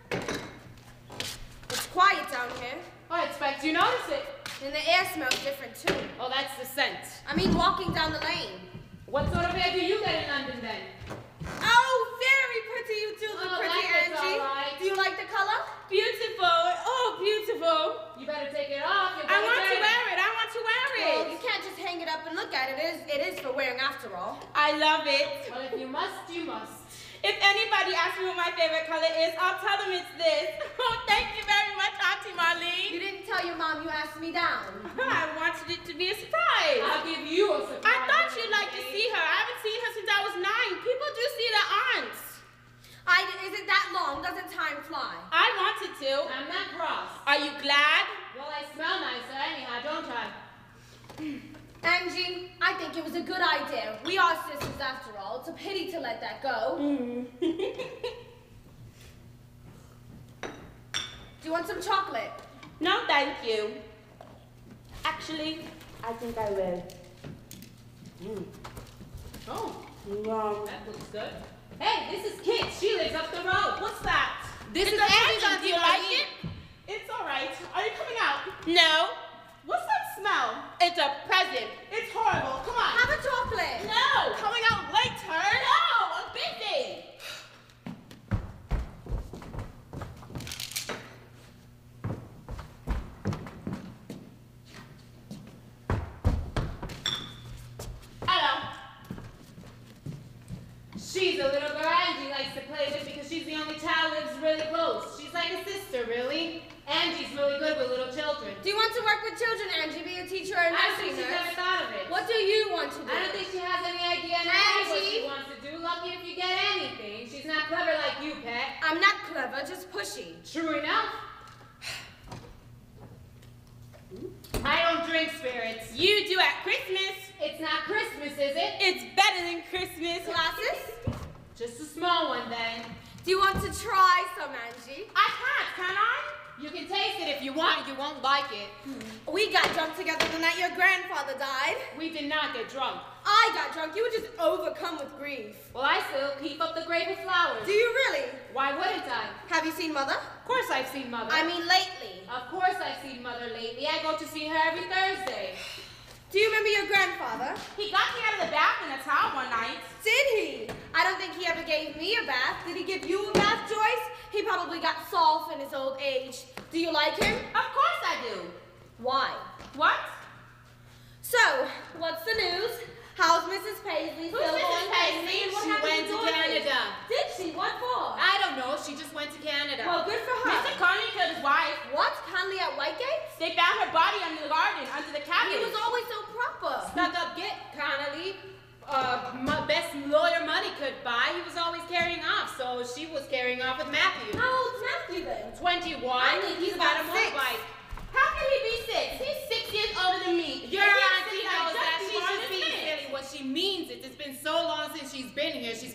It's quiet down here. I expect you notice it. And the air smells different too. Oh, that's the scent. I mean walking down the lane. What sort of air do you get in London then? Oh, very pretty you do look Oh, pretty, that's Angie. all right. Do you like the color? Beautiful. Oh, beautiful. You better take it off. I want to wear it. I want to wear Well, it. you can't just hang it up and look at it. It is for wearing after all. I love it. Well, if you must, you must. If anybody asks me what my favorite color is, I'll tell them it's this. Oh, thank you very much, Auntie You Marlene. didn't tell your mom you asked me down. I wanted it to be a surprise. I'll give you a surprise. I thought you'd like to see her. I haven't seen her since I was 9. People do see their aunts. Is it that long? Doesn't time fly? I wanted to. I'm not cross. Are you glad? Well, I smell nicer anyhow, don't I? Angie, I think it was a good idea. We are sisters after all. It's a pity to let that go. Do you want some chocolate? No, thank you. Actually, I think I will. Oh, Wow. that looks good. Hey, this is Kit. She lives up the road. What's that? This It's is a Angie's present. Do you like Marlene. it? It's all right. Are you coming out? No. What's that smell? It's a present. It's horrible. Come on. Have a chocolate. No. Coming out later. No, I'm busy. Hello. She's a little girl Angie likes to play with because she's the only child who lives really close. She's like a sister, really. Angie's really good with little children. Do you want to work with children, Angie? Be a teacher or a I don't think nursing she's ever nurse? thought of it. What do you want to do? I don't think she has any idea now what Angie? she wants to do. Lucky if you get anything. She's not clever like you, Pet. I'm not clever, just pushy. True enough. I don't drink spirits. You do at Christmas. It's not Christmas, is it? It's better than Christmas. Glasses? Just a small one then. Do you want to try some, Angie? I can't, can I? You can taste it if you want. You won't like it. We got drunk together the night your grandfather died. We did not get drunk. I got drunk. You were just overcome with grief. Well, I still keep up the grave with flowers. Do you really? Why wouldn't I? Have you seen Mother? Of course I've seen Mother. I mean lately. Of course I've seen Mother lately. I go to see her every Thursday. Do you remember your grandfather? He got me out of the bath in a towel one night. Did he? I don't think he ever gave me a bath. Did he give you a bath, Joyce? He probably got soft in his old age. Do you like him? Of course I do. Why? What? So, what's the news? How's Mrs. Paisley? Who's Still Mrs. going Paisley? crazy? What She happened went to Dorothy? Canada. Did she? What for? I don't know. She just went to Canada. Well, good for her. Mr. Conley killed his wife. What? Conley at Whitegates? They found her body under the garden, under the He cabbage. was always so proper. Stuck up Git, Connolly. Best lawyer money could buy. He was always carrying off, so she was carrying off with Matthew. How old's Matthew then? 21. I think he's got a about 6. motorbike. How can he be 6? He's 6 years older than me. Your And he's auntie sitting like knows that. Justin She's Martin just being Smith. silly. What she means is it's been so long since she's been here. She's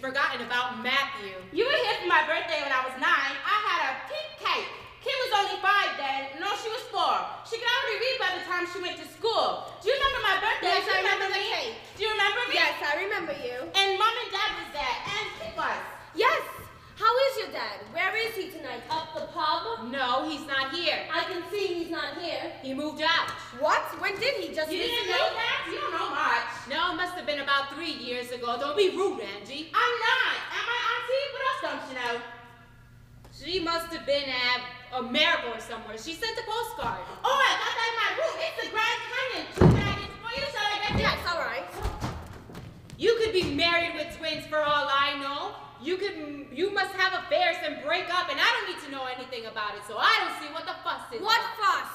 forgotten about Matthew. You were here for my birthday when I was 9. I had a pink cake. Kim was only 5 then. No, she was 4. She could already read by the time she went to school. Do you remember my birthday? Yes, Do you I remember the me? cake. Do you remember me? Yes, I remember you. And Mom and Dad was there, and Kit was. Yes. How is your dad? Where is he tonight? Up the pub? No, he's not here. I can see he's not here. He moved out. What? When did he? Just You didn't recently? know that? You don't know much. No, it must have been about 3 years ago. Don't be rude, Angie. I'm not. And my auntie, what else don't you know? She must have been at America or somewhere. She sent a postcard. Oh, I got that in my room. It's the Grand Canyon. 2 dragons for you, shall I get Yes, all right. You could be married with twins for all I know. You must have affairs and break up, and I don't need to know anything about it, so I don't see what the fuss is. What about. fuss?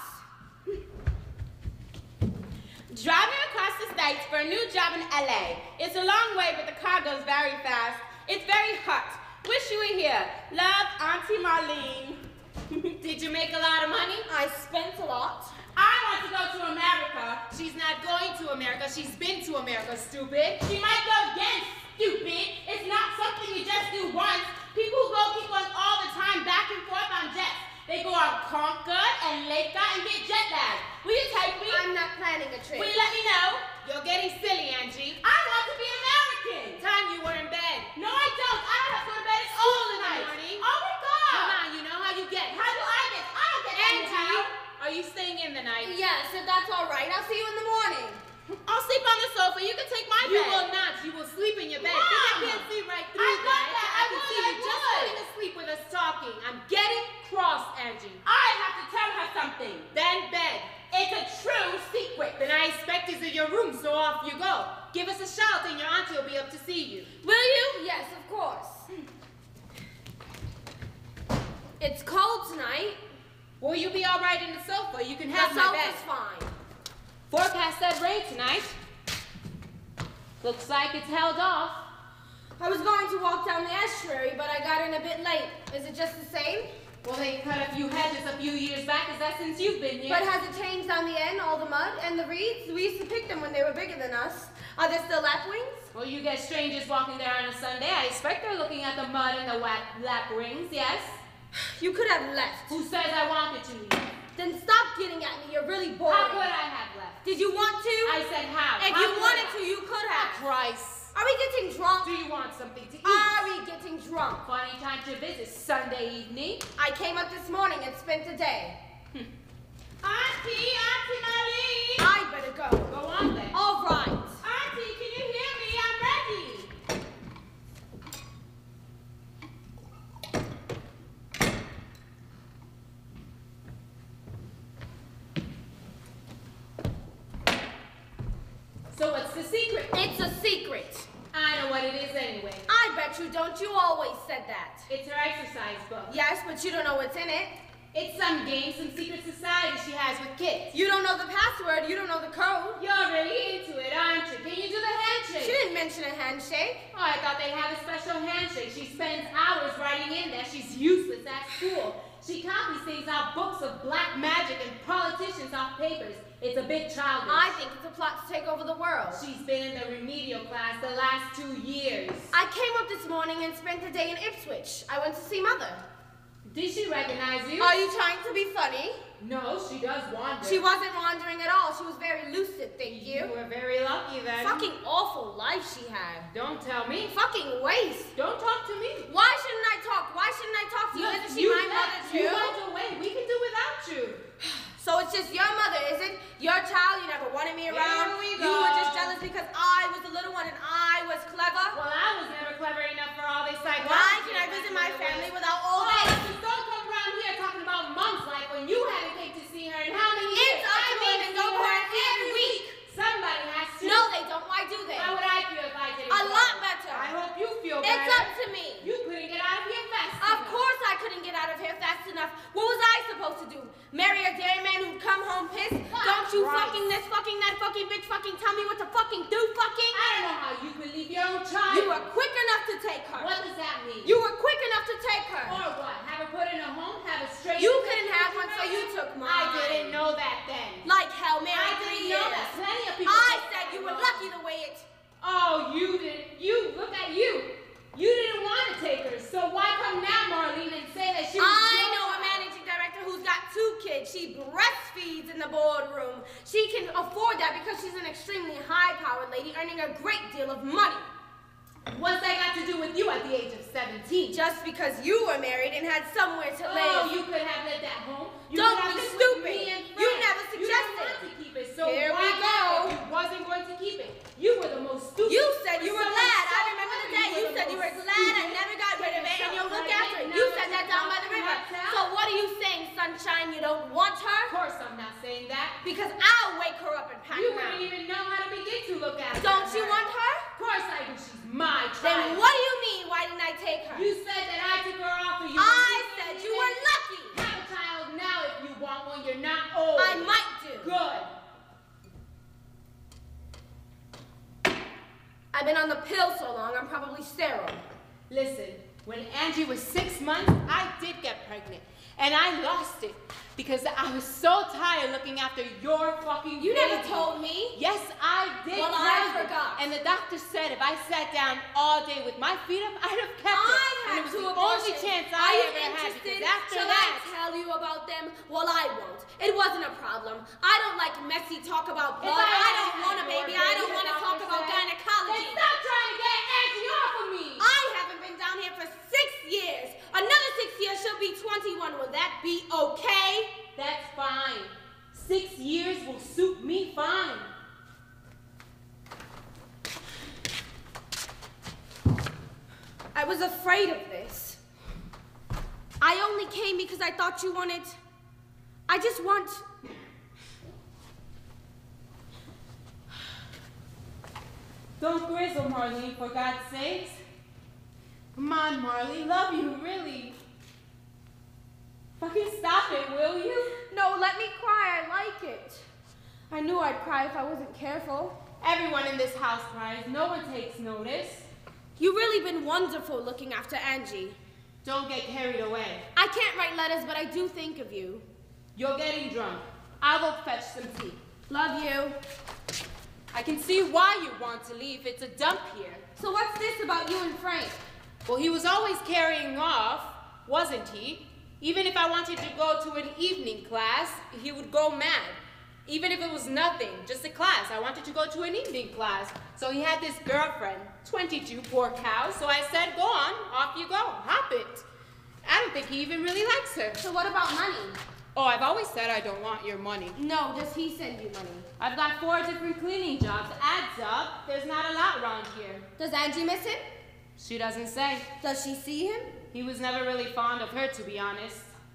Driving across the states for a new job in LA. It's a long way, but the car goes very fast. It's very hot. Wish you were here. Love, Auntie Marlene. Did you make a lot of money? I spent a lot. I want to go to America. She's not going to America. She's been to America, stupid. She might go again, stupid. It's not something you just do once. People who go keep going all the time, back and forth on jets. They go on Concord and Lake and get jet lag. Will you take me? I'm not planning a trip. Will you let me know? You're getting silly, Angie. I want to be American. Time you were in bed. No, I don't. I don't have to go to bed at school in the tonight. morning. Oh my God. Come on, you know how you get. How do I get? I don't get Angie, anyhow. are you staying in the night? Yes, if that's all right. I'll see you in the morning. I'll sleep on the sofa. You can take my You bed. will not. You will sleep in your bed. Mom! Think I can't see right through I got that. that. I can I see would, you I just would. falling asleep with us talking. I'm getting cross, Angie. I have to tell her something. Then bed. It's a true secret. Then I expect it's in your room, so off you go. Give us a shout and your auntie will be up to see you. Will you? Yes, of course. It's cold tonight. Will you be all right in the sofa? You can The have my bed. sofa's fine. Forecast said rain tonight. Looks like it's held off. I was going to walk down the estuary, but I got in a bit late. Is it just the same? Well, they cut a few hedges a few years back. Is that since you've been here? But has it changed on the end, all the mud and the reeds? We used to pick them when they were bigger than us. Are there still lapwings? Well, you get strangers walking there on a Sunday. I expect they're looking at the mud and the lap rings, yes? You could have left. Who says I wanted to leave? Then stop getting at me. You're really boring. How could I have left? Did you want to? I said how. If How you could wanted I? to, you could have. Christ. Are we getting drunk? Do you want something to eat? Are we getting drunk? Funny time to visit. Sunday evening. I came up this morning and spent the day. Auntie Marlene. I better go. Go on then. All right. Auntie, can you hear me? I'm ready. So what's the secret? It's a secret. I know what it is anyway. I bet you don't. You always said that. It's her exercise book. Yes, but you don't know what's in it. It's some game, some secret society she has with kids. You don't know the password. You don't know the code. You're really into it, aren't you? Can you do the handshake? She didn't mention a handshake. Oh, I thought they had a special handshake. She spends hours writing in there. She's useless at school. She copies things off books of black magic and politicians off papers. It's a bit childish. I think it's a plot to take over the world. She's been in the remedial class the last 2 years. I came up this morning and spent the day in Ipswich. I went to see Mother. Did she recognize you? Are you trying to be funny? No, she does wander. She wasn't wandering at all. She was very lucid, thank you. You were very lucky then. Fucking awful life she had. Don't tell me. Fucking waste. Don't talk to me. Why shouldn't I talk? Why shouldn't I talk to you? Look, Isn't she my left. mother too? You went away. We can do without you. So it's just your mother, is it? Your child, you never wanted me around. Here we You were go. just jealous because I was the little one and I was clever. Well, I was never clever enough for all this psychology. Why can I visit my family without all Oh, this? just don't come around here talking about mom's life when you haven't came to see her in how many It's years? up to I me go to and go see for her it every week. Somebody has to. No, they don't. Why do they? How would I feel if I did it? A lot better. I hope you feel It's better. up to me. You couldn't get out of here fast Of enough. course I couldn't get out of here fast enough. What was I supposed to do? Marry a dairyman who'd come home pissed? Don't you Christ. fucking this, fucking that, fucking bitch, fucking tell me what to fucking do, fucking? I don't know how you could leave your own child. You were quick enough to take her. What does that mean? You were quick enough to take her. Or what? Have her put in a home? Have her straight? You couldn't have one, so you took mine. I didn't know that then. Like hell, Mary, I 3 didn't years. know that. Plenty of people. I take said that you were wrong. lucky the way it. Oh, you didn't. You, look at you. You didn't want to take her, so why come now, Marlene, and say that she was I your know a child? managing director who's got 2 kids. She breastfeeds in the boardroom. She can afford that because she's an extremely high-powered lady earning a great deal of money. What's that got to do with you at the age of 17? Just because you were married and had somewhere to live. Oh, you could have let that home. You Don't could have be lived with stupid. me and You friends. never You suggested. didn't want to keep it, so Here why we now go. if you wasn't going to keep it? You were the most stupid. You said you were Someone glad. so I remember the day you were said the you were most glad I stupid. never got rid of it and you'll look after it. Now You that said that you're down by the talking river. right now? So what are you saying, Sunshine? You don't want her? Of course I'm not saying that. Because I'll wake her up and pack You her wouldn't out. even know how to begin to look after Don't her. you want her? Of course I do. She's my child. Then what do you mean, why didn't I take her? You said that I took her off of you. I said you were lucky. Have a child now if you want one. You're not old. I might do. Good. I've been on the pill so long, I'm probably sterile. Listen, when Angie was 6 months, I did get pregnant. And I lost it because I was so tired looking after your fucking You baby. never told me. Yes, I did. Well, tell I you. forgot. And the doctor said if I sat down all day with my feet up, I'd have kept it. I And had it was 2 the abortions. only chance Are I you ever had interested? because after Shall that, I tell you about them? Well, I won't. It wasn't a problem. I don't like messy talk about If blood. I I had don't want a your baby. I don't baby, want to the talk doctor about said, gynecology. then stop trying to get Angie off of me. I haven't been down here for 6 years. Another 6 years, she'll be 21. Will that be okay? That's fine. 6 years will suit me fine. I was afraid of this. I only came because I thought you wanted... I just want... Don't grizzle, Marlene, for God's sakes. Come on, Marlene, love you, really. Fucking stop it, will you? No, let me cry. I like it. I knew I'd cry if I wasn't careful. Everyone in this house cries. No one takes notice. You've really been wonderful looking after Angie. Don't get carried away. I can't write letters, but I do think of you. You're getting drunk. I will fetch some tea. Love you. I can see why you want to leave. It's a dump here. So what's this about you and Frank? Well, he was always carrying off, wasn't he? Even if I wanted to go to an evening class, he would go mad. Even if it was nothing, just a class. I wanted to go to an evening class. So he had this girlfriend, 22, poor cow. So I said, go on, off you go, hop it. I don't think he even really likes her. So what about money? Oh, I've always said I don't want your money. No, does he send you money? I've got 4 different cleaning jobs. Adds up. There's not a lot around here. Does Angie miss him? She doesn't say. Does she see him? He was never really fond of her, to be honest.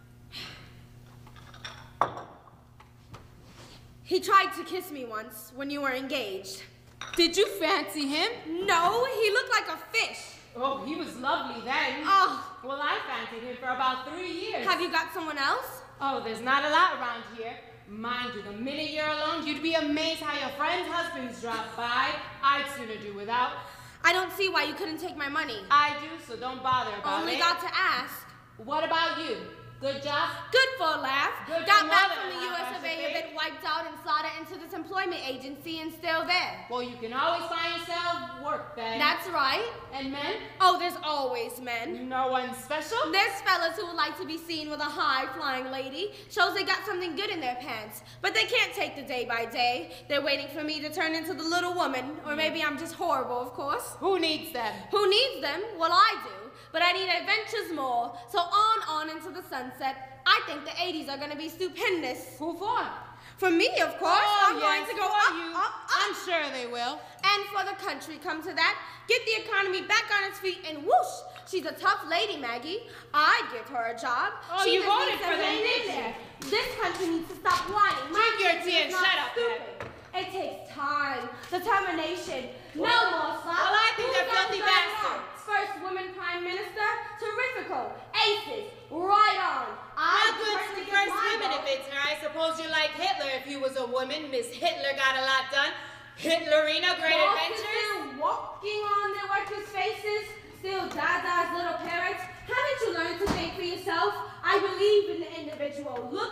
He tried to kiss me once when you were engaged. Did you fancy him? No, he looked like a fish. Oh, he was lovely then. Oh, Well, I fancied him for about 3 years. have you got someone else? Oh, there's not a lot around here. Mind you, the minute you're alone, you'd be amazed how your friends' husbands drop by. I'd sooner do without. I don't see why you couldn't take my money. I do, so don't bother about Only it. got to ask. What about you? Good job? Good for a laugh. Good Got for back more from than the a laugh, US I of A, a should bit wiped out and slotted into this employment agency and still there. Well, you can always find yourself work then. That's right. And men? Oh, there's always men. No one special? There's fellas who would like to be seen with a high-flying lady. Shows they got something good in their pants. But they can't take the day by day. They're waiting for me to turn into the little woman. Or maybe I'm just horrible, of course. Who needs them? Who needs them? Well, I do. But I need adventures more. So on into the sunset. I think the 80s are going to be stupendous. Who for? For me, of course. I'm going to go for up, you. up, up. I'm sure they will. And for the country, come to that. Get the economy back on its feet and whoosh. She's a tough lady, Maggie. I'd give her a job. Oh, she you just voted needs to for them, hang in didn't you? there. This country needs to stop whining. My Drink your country tea is and not shut up, stupid. It takes time, determination. No more slop. Well, I think they're Who's filthy got the bastards. right? First woman prime minister, terrifical, aces, right on. Well, good for the first women if it's her. I suppose you like Hitler if he was a woman. Miss Hitler got a lot done. Hitlerina, great adventures. Still walking on their workers' faces, still Dada's little parents. Haven't you learned to think for yourself? I believe in the individual. Look at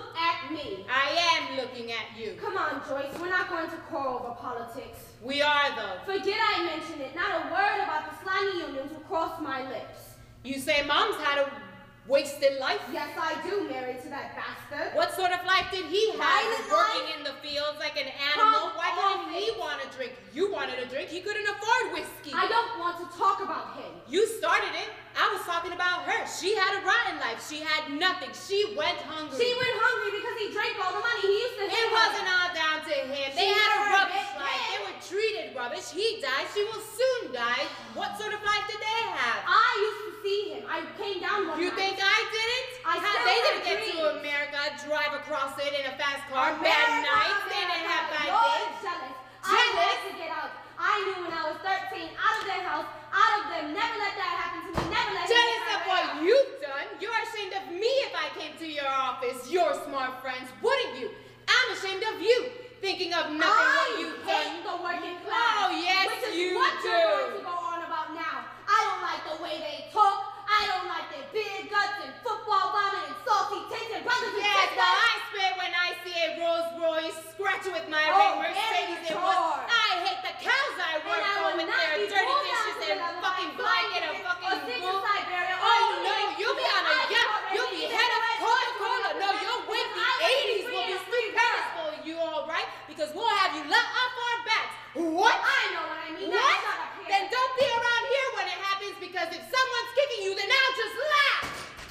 at me. I am looking at you. Come on, Joyce. We're not going to quarrel over politics. We are, though. Forget I mentioned it. Not a word about the slimy unions will cross my lips. You say Mom's had a wasted life? Yes, I do, married to that bastard. What sort of life did he have? Violent Working life? in the fields like an animal? Come Why didn't he on. want to drink? You wanted a drink. He couldn't afford whiskey. I don't want to talk about him. You started it. I was talking about her. She had a rotten life. She had nothing. She went hungry. She went hungry because he drank all the money he used to It wasn't all down to him. They She had a earned rubbish it. life. They were treated rubbish. He died. She will soon die. What sort of life did they have? I used to see him. I came down one You night. think I didn't? I still They have didn't get to dreams. America, drive across it in a fast car, bad America, nights. They didn't have bad You're days. jealous. I Jealous? wanted to get out. I knew when I was 13, out of their house, out of them. Never let that happen to me. Never let Jealous it of what you've done. You're ashamed of me if I came to your office. Your smart friends, wouldn't you? I'm ashamed of you, thinking of nothing what you've hate done. the working class. Oh, yes, which is you what do. you're going to go on about now. I don't like the way they talk. I don't like their big guts and football vomit and salty tits and brothers and Yes, sisters. well, I spit when I see a Rolls Royce, scratch it with my Oh, ring, Mercedes it was. amateur. I hate the cows I work And I for will with not their be dirty pulled dishes down to and the level fucking of blanket and or fucking sent to bull. Siberia. Oh no, Because you'll be on a I yacht. already You'll be did head of the Coca-Cola. No, rest your of wig it. the I was 80s will be free stupendous bird. for you, all right? Because we'll have you let off our backs. What? I know what I mean. Now What? shut up here. Then don't be around here when it happens, because if someone's kicking you, then I'll just laugh.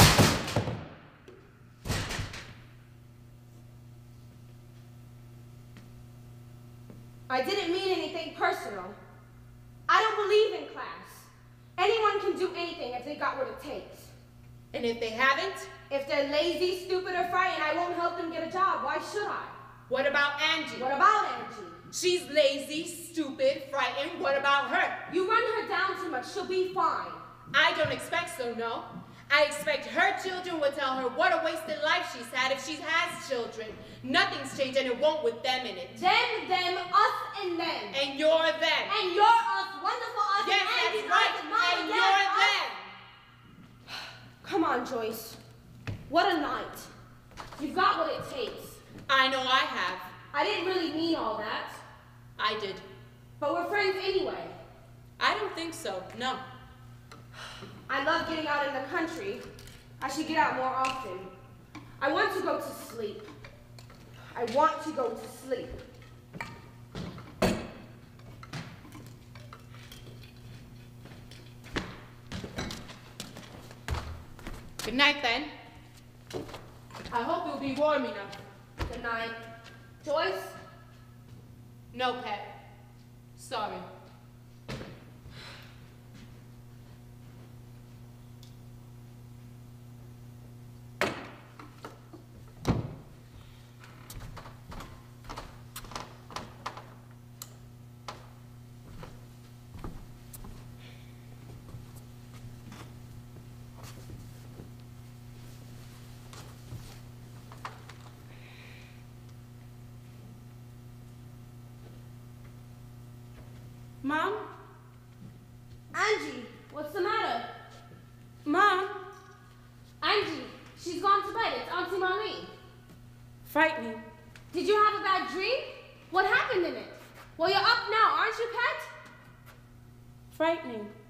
I didn't mean anything personal. I don't believe in class. Anyone can do anything if they got what it takes. And if they haven't, If they're lazy, stupid, or frightened, I won't help them get a job. Why should I? what about Angie? What about Angie? She's lazy, stupid, frightened. What about her? You run her down too much. She'll be fine. I don't expect so, no. I expect her children will tell her what a wasted life she's had if she has children. Nothing's changed and it won't with them in it. Them, us, and them. And you're them. And you're us, wonderful us, Yes, and Angie's that's right. us, and mine, And yes, you're us. them. Come on, Joyce. What a night. You've got what it takes. I know I have. I didn't really mean all that. I did. But we're friends anyway. I don't think so, no. I love getting out in the country. I should get out more often. I want to go to sleep. I want to go to sleep. Good night, then. I hope you'll be warm enough. Good night. Joyce? No, Pet. Sorry. Mom? Angie, what's the matter? Mom? Angie, she's gone to bed. It's Auntie Marlene. Frightening. Did you have a bad dream? What happened in it? Well, you're up now, aren't you, Pet? Frightening.